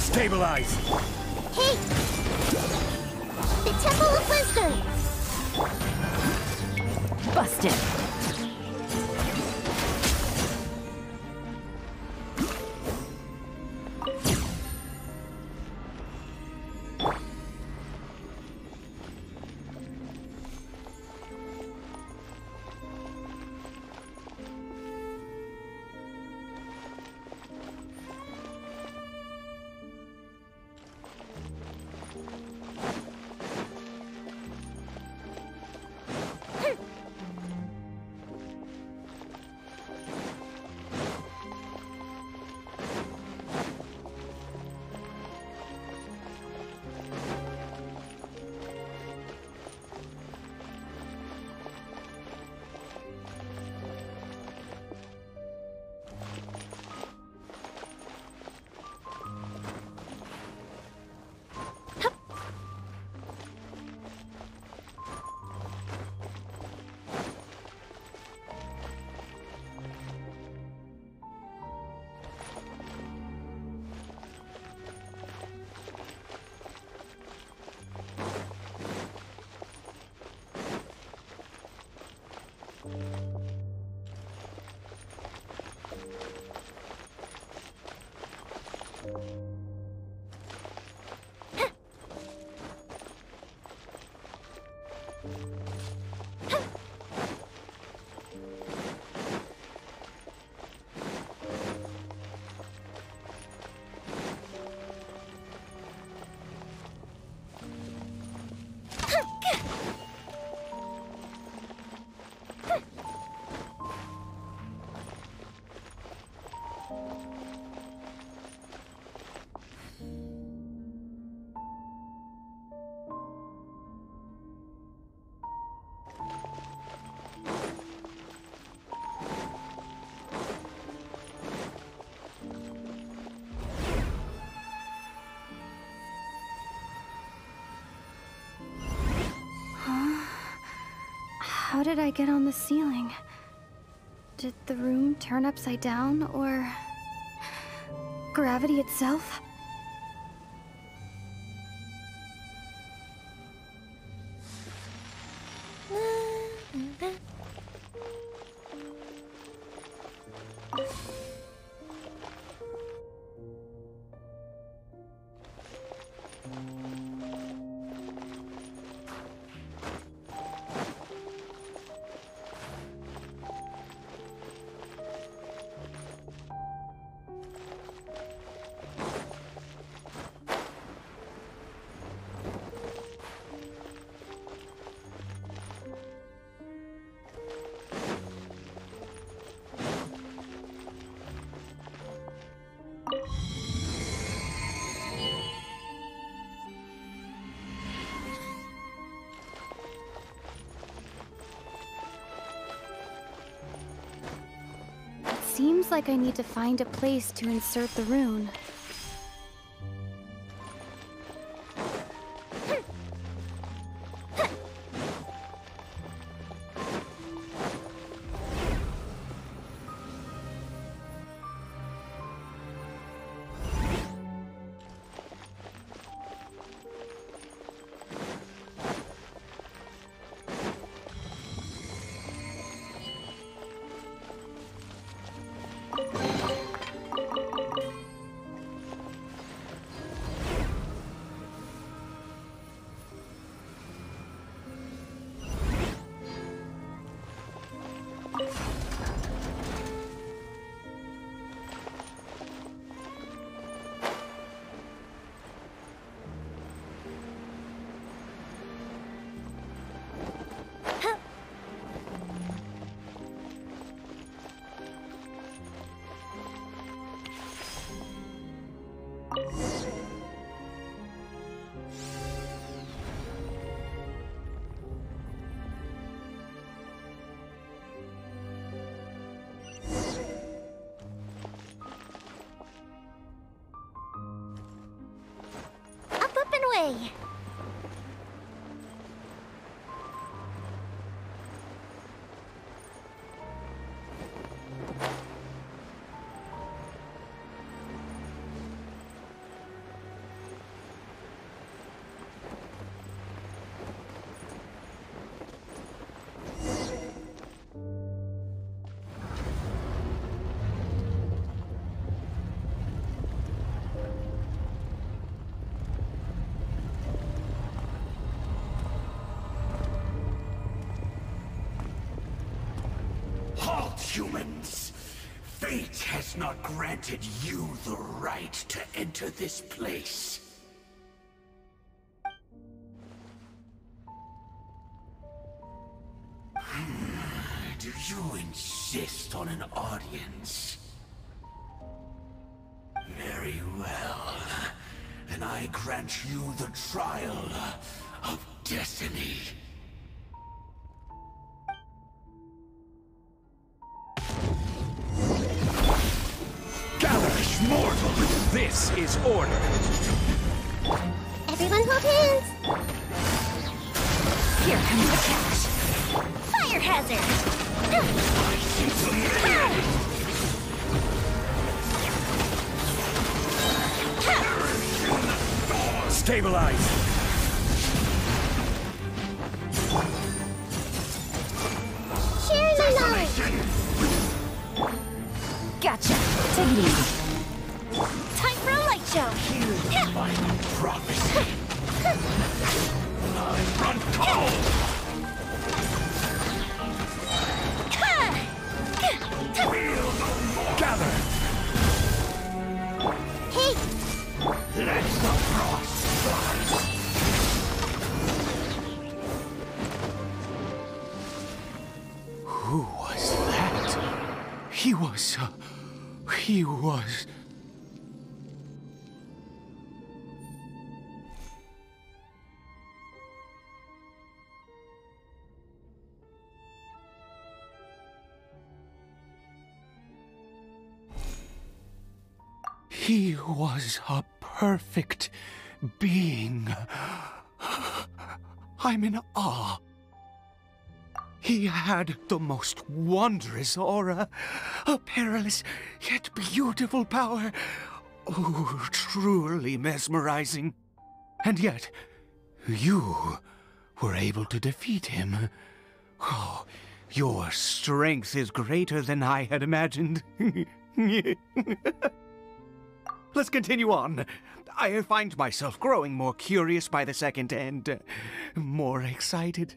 Stabilize! Hey! The Temple of Wisdom! Busted. How did I get on the ceiling? Did the room turn upside down, or gravity itself? Seems like I need to find a place to insert the rune. Up and away! humans. Fate has not granted you the right to enter this place. Do you insist on an audience? Very well. Then I grant you the trial of destiny. Gallerish mortal! This is order! Everyone hold hands! Here comes the catch. Fire hazard! Stabilize! Sharing my knowledge! Gotcha. Take it easy. Time for a light show. Final prophecy. I run cold! Gather! Hey! Let the frost rise! Who was that? He was... He was a perfect being. I'm in awe. He had the most wondrous aura, a perilous yet beautiful power. Oh, truly mesmerizing. And yet, you were able to defeat him. Oh, your strength is greater than I had imagined. Let's continue on. I find myself growing more curious by the second and more excited.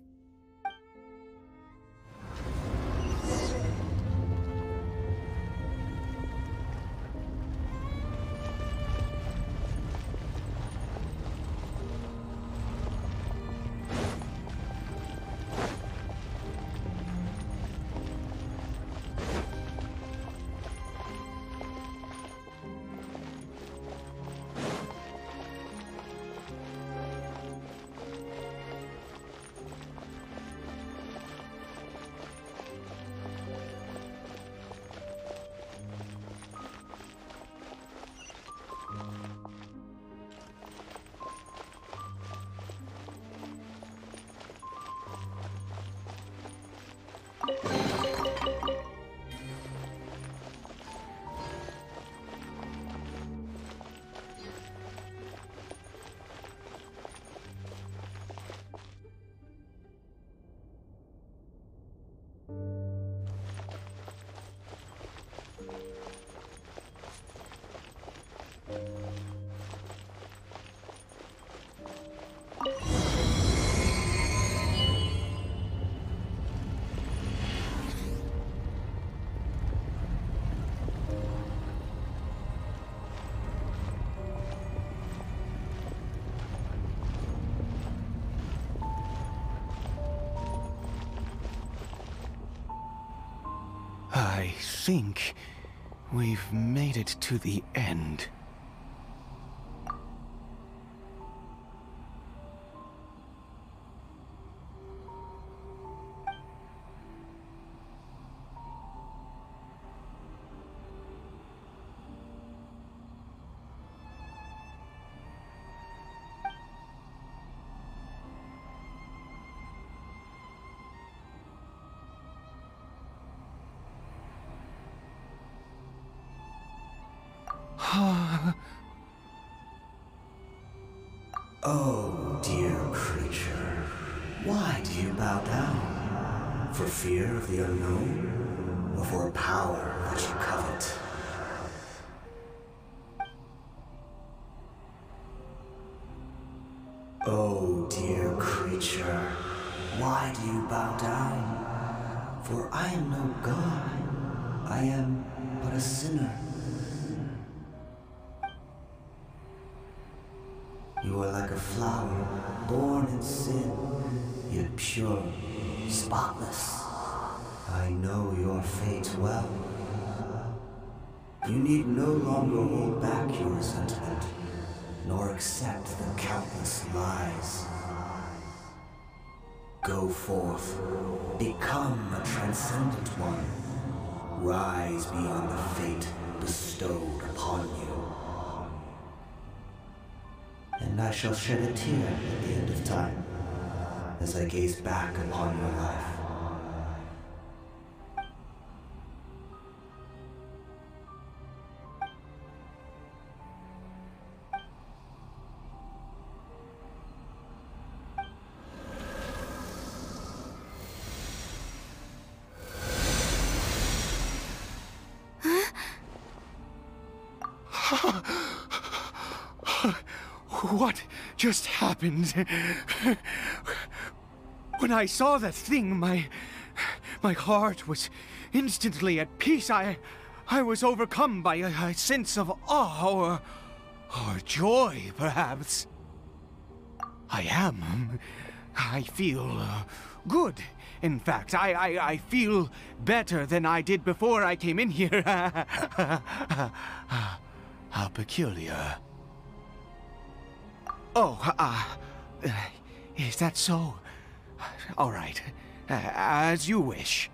I think we've made it to the end. Oh, dear creature, why do you bow down? For fear of the unknown? Or for a power that you covet? Oh, dear creature, why do you bow down? For I am no god. I am but a sinner. You are like a flower, born in sin, yet pure, spotless. I know your fate well. You need no longer hold back your resentment, nor accept the countless lies. Go forth, become a transcendent one. Rise beyond the fate bestowed upon you. And I shall shed a tear at the end of time, as I gaze back upon your life. What just happened? When I saw that thing, my heart was instantly at peace. I was overcome by a sense of awe or joy, perhaps. I feel good. In fact, I feel better than I did before I came in here. How peculiar. Oh, is that so? All right, as you wish.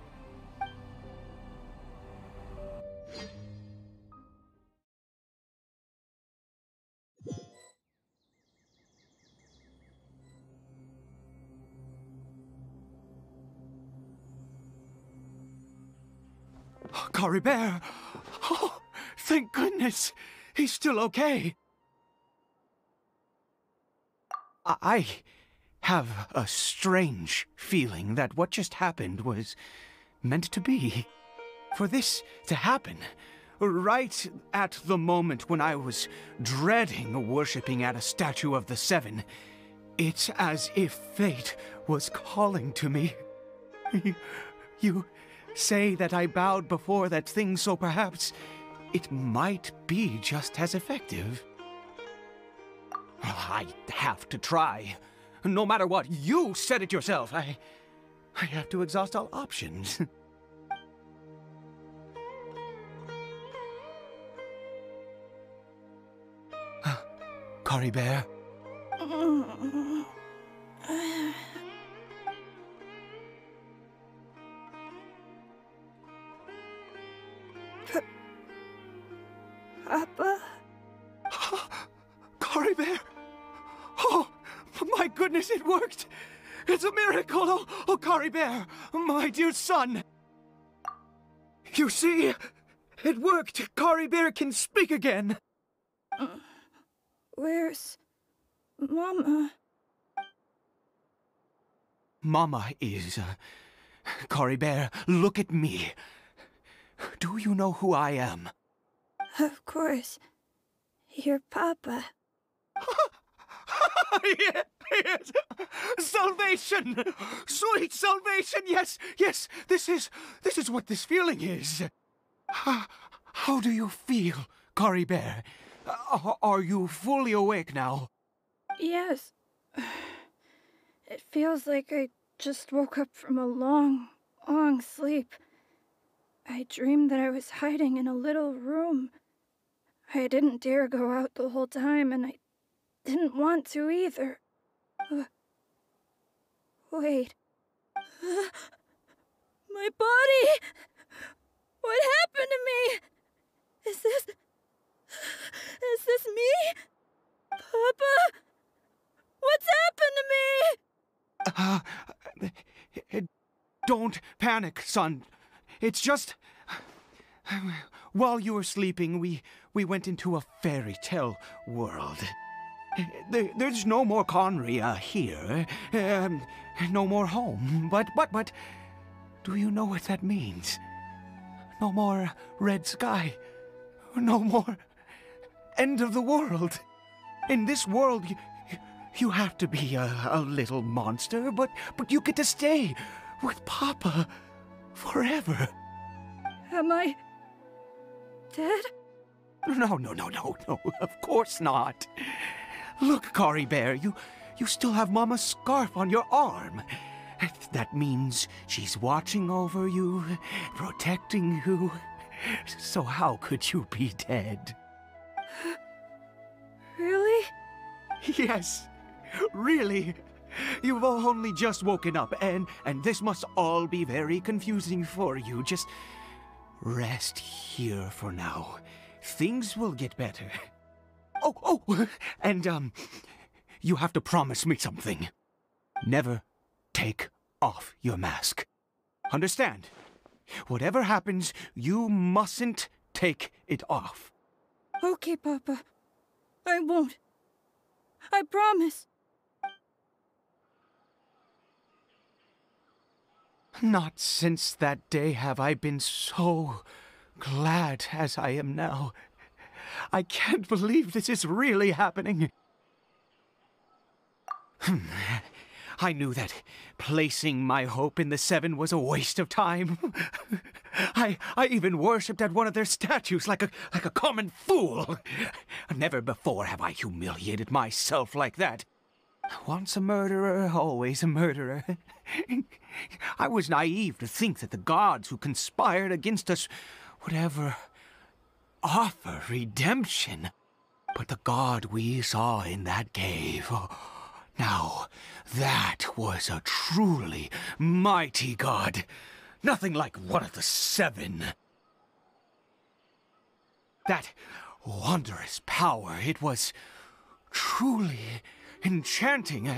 Caribert! Oh, thank goodness! He's still okay. I have a strange feeling that what just happened was meant to be. For this to happen, right at the moment when I was dreading worshipping at a statue of the Seven, it's as if fate was calling to me. You say that I bowed before that thing, so perhaps it might be just as effective. I have to try. No matter what, you said it yourself. I have to exhaust all options. Caribert? Papa? Caribert! Oh, my goodness, it worked! It's a miracle! Oh, Caribert, my dear son! You see, it worked! Caribert can speak again! Where's Mama? Mama is... Caribert, look at me. Do you know who I am? Of course. Your Papa. Yes! Salvation! Sweet salvation! Yes, yes! This is what this feeling is. How do you feel, Caribert? Are you fully awake now? Yes. It feels like I just woke up from a long, long sleep. I dreamed that I was hiding in a little room. I didn't dare go out the whole time, and I didn't want to either. Wait. My body! What happened to me? Is this me? Papa? What's happened to me? Don't panic, son. It's just... While you were sleeping, we went into a fairy tale world. There's no more Conria here. No more home. But, do you know what that means? No more red sky. No more end of the world. In this world, you have to be a little monster, but you get to stay with Papa forever. Am I dead? No, of course not. Look, Cory Bear, you still have Mama's scarf on your arm. That means she's watching over you, protecting you. So how could you be dead? Really? Yes, really. You've only just woken up, and this must all be very confusing for you. Just rest here for now. Things will get better. Oh, and, you have to promise me something. Never take off your mask. Understand? Whatever happens, you mustn't take it off. Okay, Papa. I won't. I promise. Not since that day have I been so glad as I am now. I can't believe this is really happening. I knew that placing my hope in the Seven was a waste of time. I even worshipped at one of their statues like a common fool. Never before have I humiliated myself like that. Once a murderer, always a murderer. I was naive to think that the gods who conspired against us would ever offer redemption. But the god we saw in that cave, now that was a truly mighty god. Nothing like one of the Seven. That wondrous power, it was truly enchanting.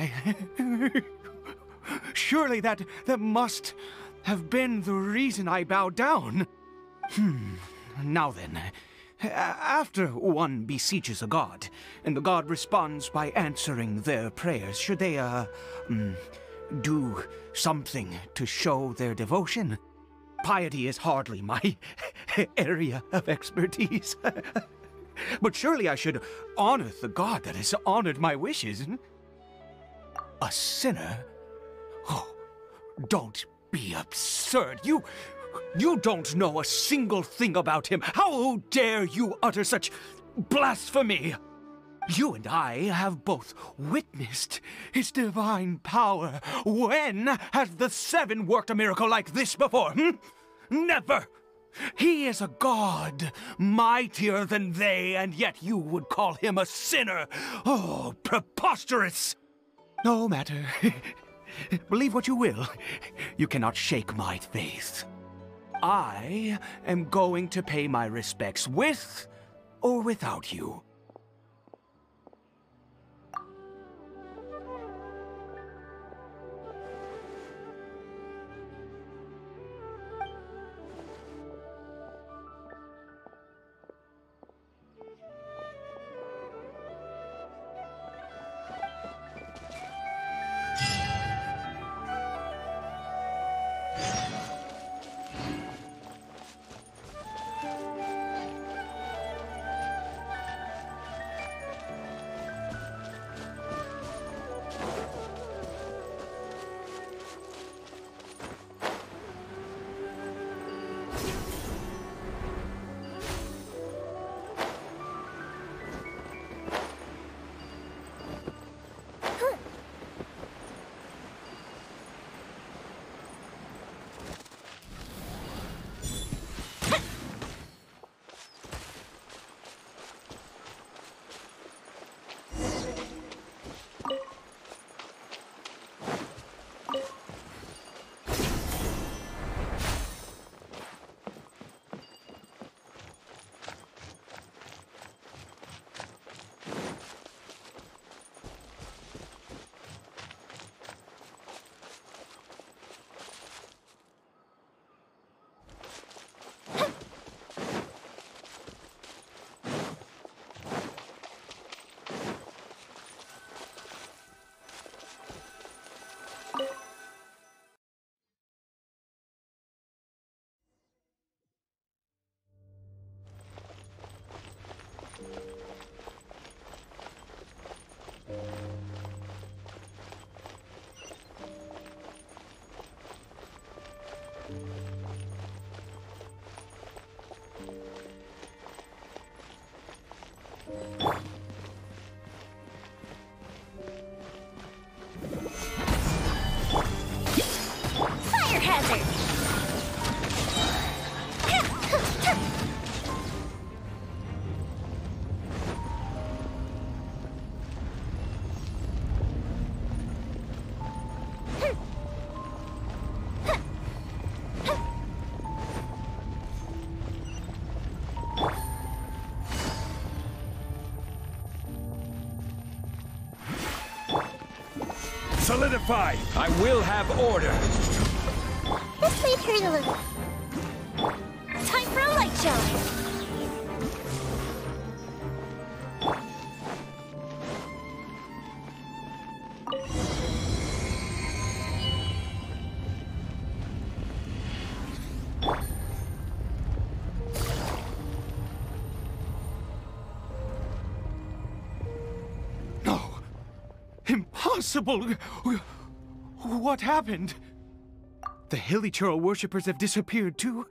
Surely that must have been the reason I bowed down. Now then, after one beseeches a god, and the god responds by answering their prayers, should they, do something to show their devotion? Piety is hardly my area of expertise. But surely I should honor the god that has honored my wishes. A sinner? Oh, don't be absurd. You don't know a single thing about him. How dare you utter such blasphemy? You and I have both witnessed his divine power. When has the Seven worked a miracle like this before? Never! He is a god, mightier than they, and yet you would call him a sinner. Oh, preposterous! No matter. Believe what you will. You cannot shake my faith. I am going to pay my respects with or without you. Solidify! I will have order! This way, Turtle. Time for a light show! Impossible! What happened? The Hilichurl worshippers have disappeared too?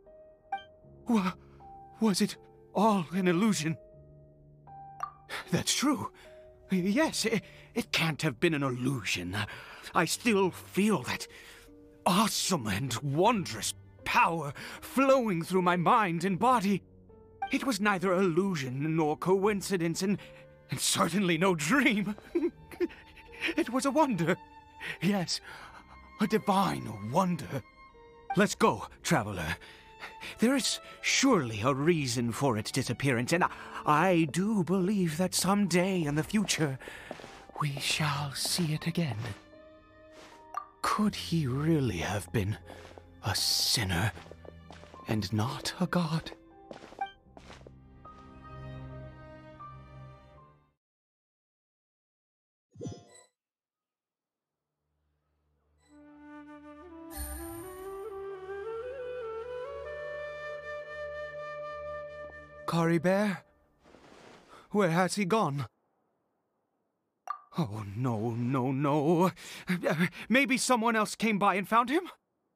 Was it all an illusion? That's true. Yes, it can't have been an illusion. I still feel that awesome and wondrous power flowing through my mind and body. It was neither illusion nor coincidence, and certainly no dream. It was a wonder. Yes, a divine wonder. Let's go, traveler. There is surely a reason for its disappearance, and I do believe that someday in the future we shall see it again. Could he really have been a sinner and not a god? Caribert? Where has he gone? Oh, no. Maybe someone else came by and found him?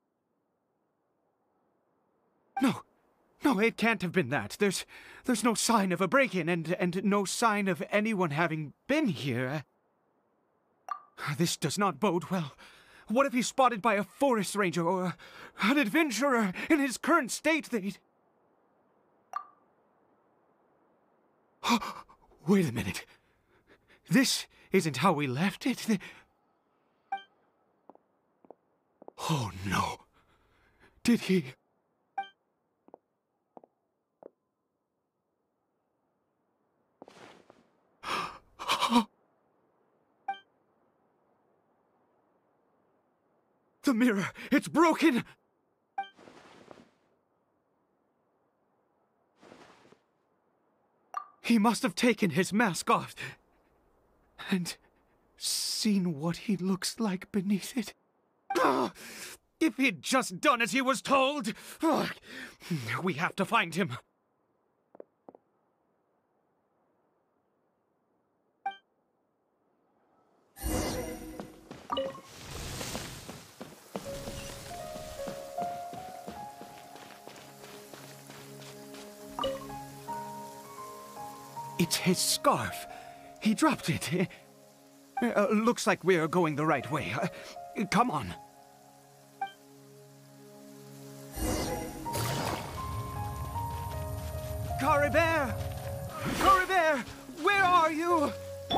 No, it can't have been that. There's no sign of a break-in and no sign of anyone having been here. This does not bode well. What if he's spotted by a forest ranger or an adventurer in his current state? Wait a minute. This isn't how we left it. Oh, no. Did he... The mirror! It's broken! He must have taken his mask off and seen what he looks like beneath it. If he'd just done as he was told! We have to find him. It's his scarf. He dropped it. Looks like we're going the right way. Come on. Caribert! Caribert! Where are you?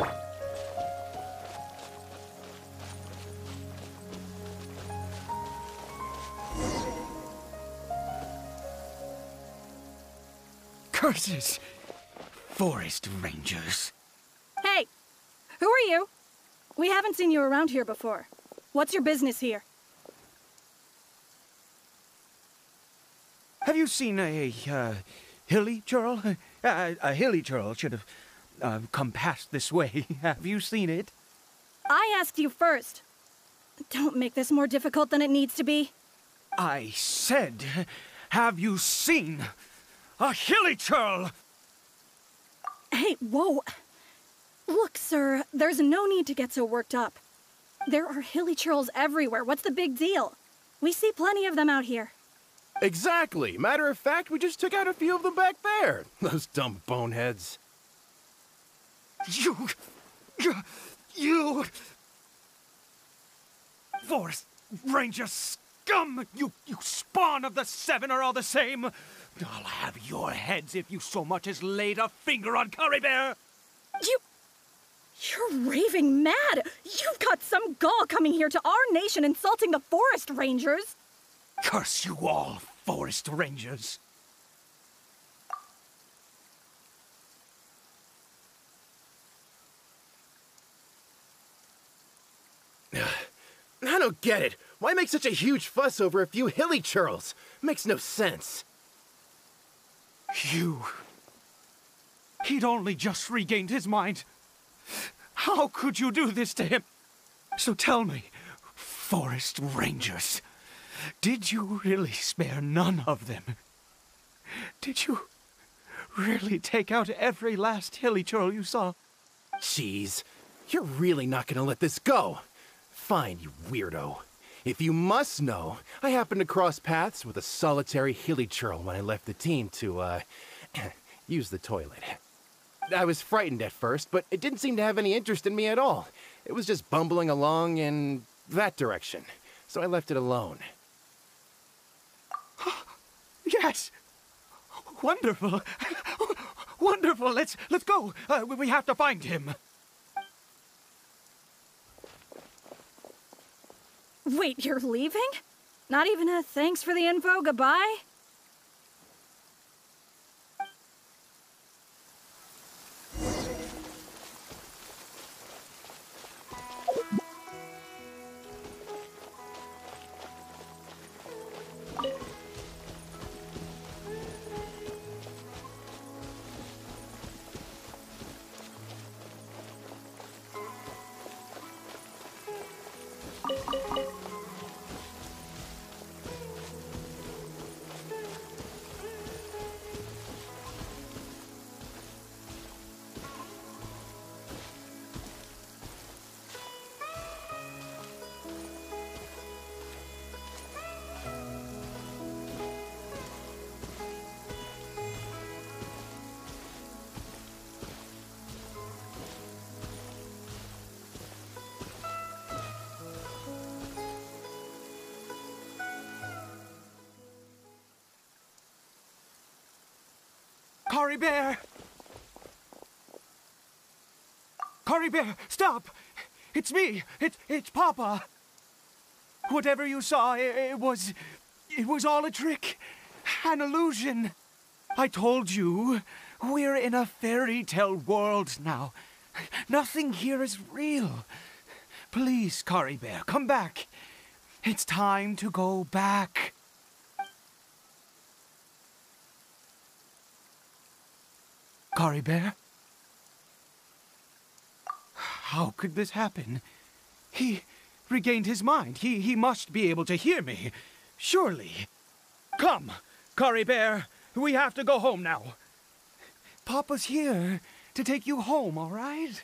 Curses! Forest rangers. Hey! Who are you? We haven't seen you around here before. What's your business here? Have you seen a Hilichurl? A Hilichurl should have come past this way. Have you seen it? I asked you first. Don't make this more difficult than it needs to be. I said, have you seen a Hilichurl? Hey, whoa. Look, sir, there's no need to get so worked up. There are Hilichurls everywhere. What's the big deal? We see plenty of them out here. Exactly. Matter of fact, we just took out a few of them back there. Those dumb boneheads. You... Forest Ranger scum! You spawn of the Seven are all the same! I'll have your heads if you so much as laid a finger on Caribert! You're raving mad! You've got some gall coming here to our nation insulting the Forest Rangers! Curse you all, Forest Rangers! don't get it. Why make such a huge fuss over a few hilly churls? Makes no sense. He'd only just regained his mind. How could you do this to him? So tell me, Forest Rangers, did you really spare none of them? Did you really take out every last hilly churl you saw? Jeez, you're really not gonna let this go. Fine, you weirdo. If you must know, I happened to cross paths with a solitary hilly churl when I left the team to, use the toilet. I was frightened at first, but it didn't seem to have any interest in me at all. It was just bumbling along in that direction, so I left it alone. Yes! Wonderful! Wonderful! Let's go! We have to find him! Wait, you're leaving? Not even a thanks for the info, goodbye? Cory Bear! Cory Bear, stop! It's me! It's Papa! Whatever you saw, it was all a trick. An illusion. I told you, we're in a fairy tale world now. Nothing here is real. Please, Cory Bear, come back. It's time to go back. Cory Bear? How could this happen? He regained his mind. He must be able to hear me. Surely. Come, Cory Bear. We have to go home now. Papa's here to take you home, all right?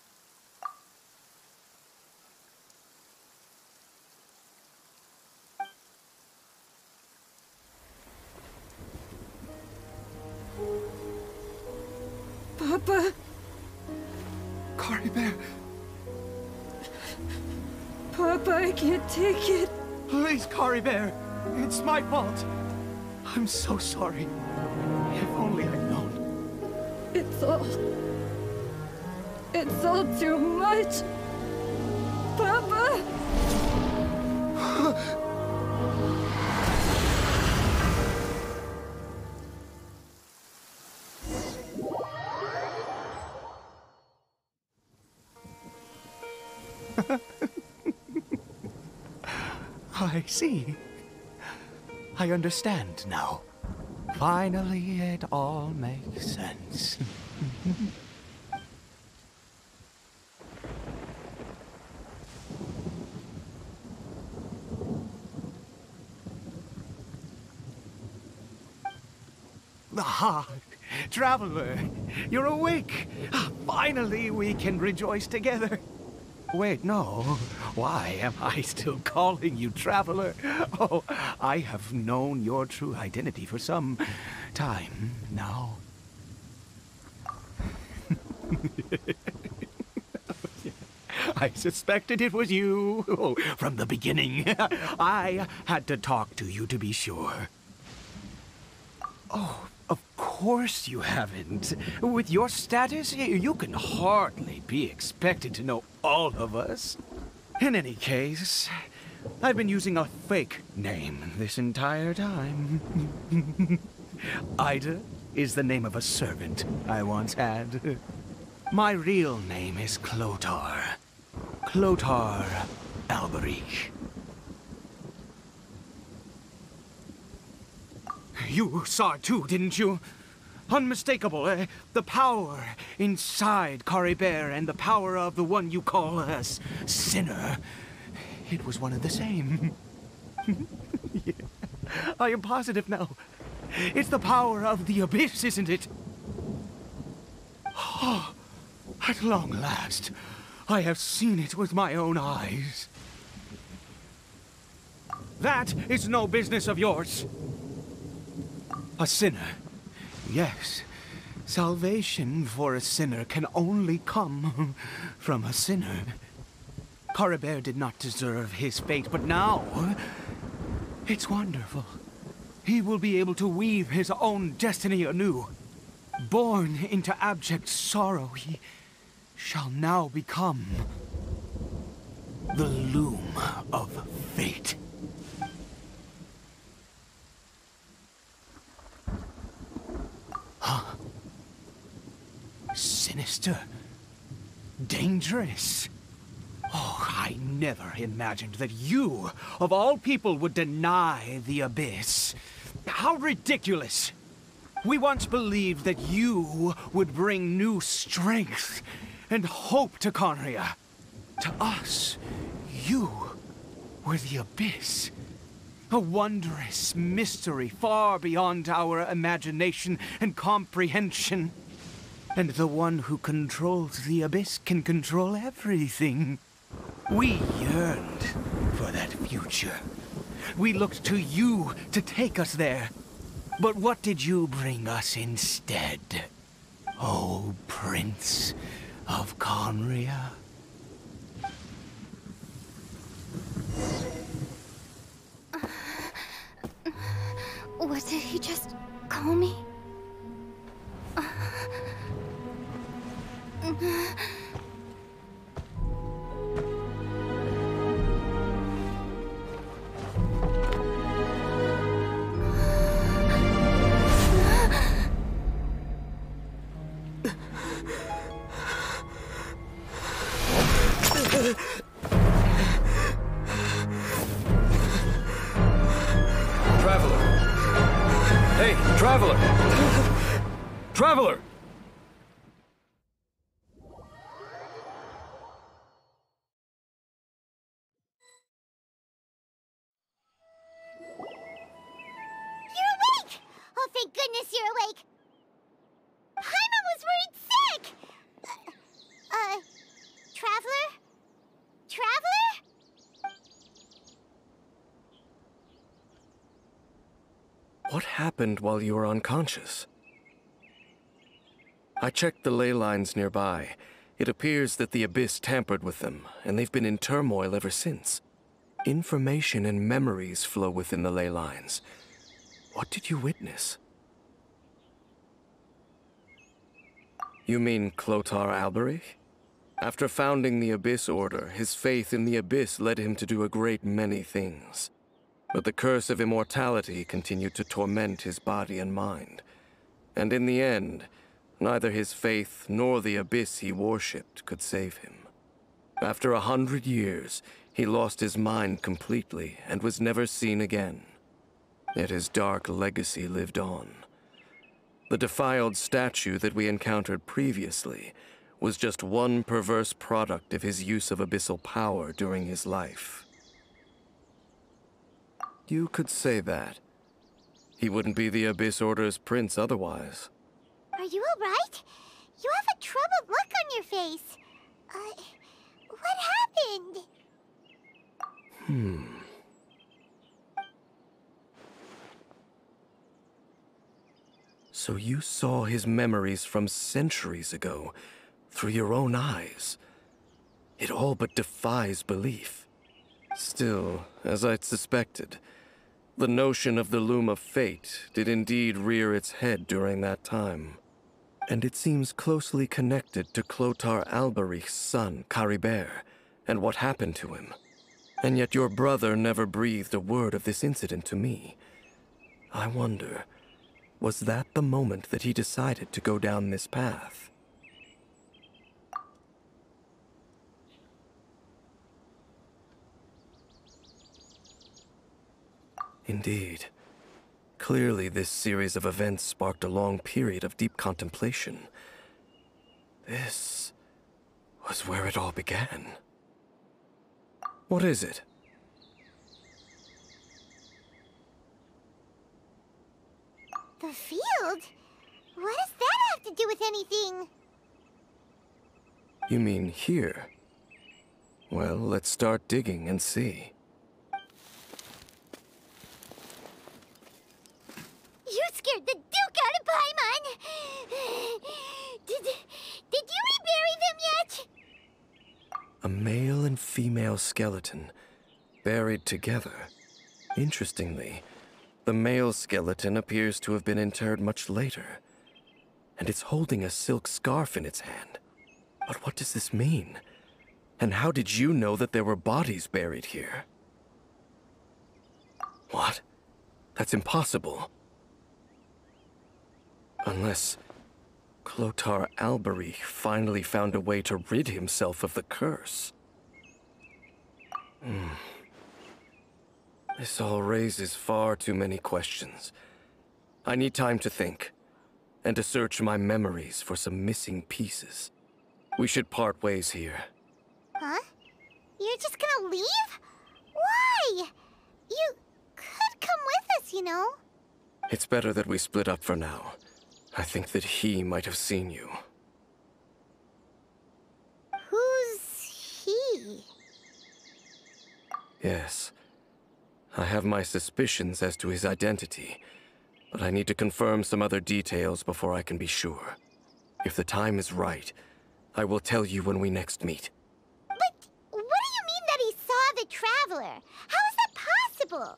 Papa? Cory Bear. Papa, I can't take it. Please, Cory Bear. It's my fault. I'm so sorry. If only I'd known. It's all too much. Papa! I see. I understand now. Finally, it all makes sense. Ah, Traveler, you're awake. Finally, we can rejoice together. Wait, no. Why am I still calling you Traveler? Oh, I have known your true identity for some time now. I suspected it was you from the beginning. I had to talk to you to be sure. Oh, of course you haven't. With your status, you can hardly be expected to know all of us. In any case, I've been using a fake name this entire time. Ida is the name of a servant I once had. My real name is Clothar. Clothar Alberic. You saw it too, didn't you? Unmistakable, the power inside Caribert and the power of the one you call a sinner. It was one and the same. Yeah. I am positive now. It's the power of the abyss, isn't it? Oh, at long last, I have seen it with my own eyes. That is no business of yours. A sinner. Yes, salvation for a sinner can only come from a sinner. Caribert did not deserve his fate, but now it's wonderful. He will be able to weave his own destiny anew. Born into abject sorrow, he shall now become the loom of fate. Huh? Sinister. Dangerous. Oh, I never imagined that you, of all people, would deny the abyss. How ridiculous! We once believed that you would bring new strength and hope to Conria. To us, you were the abyss. A wondrous mystery far beyond our imagination and comprehension. And the one who controls the abyss can control everything. We yearned for that future. We looked to you to take us there. But what did you bring us instead? Oh, Prince of Conria? What did he just call me? Traveler! Hey, Traveler! Traveler! You're awake! Oh, thank goodness you're awake! Paimon was worried sick! Traveler? Traveler? What happened while you were unconscious? I checked the ley lines nearby. It appears that the Abyss tampered with them, and they've been in turmoil ever since. Information and memories flow within the ley lines. What did you witness? You mean Clothar Alberich? After founding the Abyss Order, his faith in the Abyss led him to do a great many things. But the curse of immortality continued to torment his body and mind. And in the end, neither his faith nor the Abyss he worshipped could save him. After 100 years, he lost his mind completely and was never seen again. Yet his dark legacy lived on. The defiled statue that we encountered previously was just one perverse product of his use of abyssal power during his life. You could say that. He wouldn't be the Abyss Order's prince otherwise. Are you alright? You have a troubled look on your face. What happened? So you saw his memories from centuries ago through your own eyes. It all but defies belief. Still, as I'd suspected, the notion of the Loom of Fate did indeed rear its head during that time. And it seems closely connected to Clothar Alberich's son, Caribert, and what happened to him. And yet your brother never breathed a word of this incident to me. I wonder, was that the moment that he decided to go down this path? Indeed. Clearly, this series of events sparked a long period of deep contemplation. This was where it all began. What is it? The field? What does that have to do with anything? You mean here? Well, let's start digging and see. You scared the Duke out of Paimon! Did you rebury them yet? A male and female skeleton, buried together. Interestingly, the male skeleton appears to have been interred much later, and it's holding a silk scarf in its hand. But what does this mean? And how did you know that there were bodies buried here? What? That's impossible. Unless Clothar Alberich finally found a way to rid himself of the curse. This all raises far too many questions. I need time to think, and to search my memories for some missing pieces. We should part ways here. Huh? You're just gonna leave? Why? You could come with us, you know. It's better that we split up for now. I think that he might have seen you. Who's he? Yes. I have my suspicions as to his identity, but I need to confirm some other details before I can be sure. If the time is right, I will tell you when we next meet. But what do you mean that he saw the Traveler? How is that possible?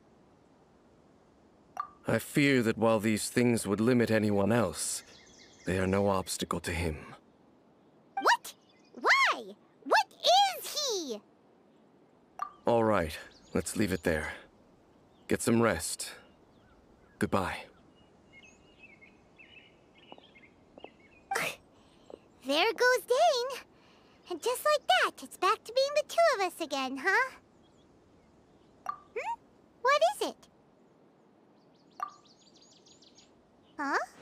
I fear that while these things would limit anyone else, they are no obstacle to him. What? Why? What is he? All right, let's leave it there. Get some rest. Goodbye. There goes Dane. And just like that, it's back to being the two of us again, huh? What is it? Huh?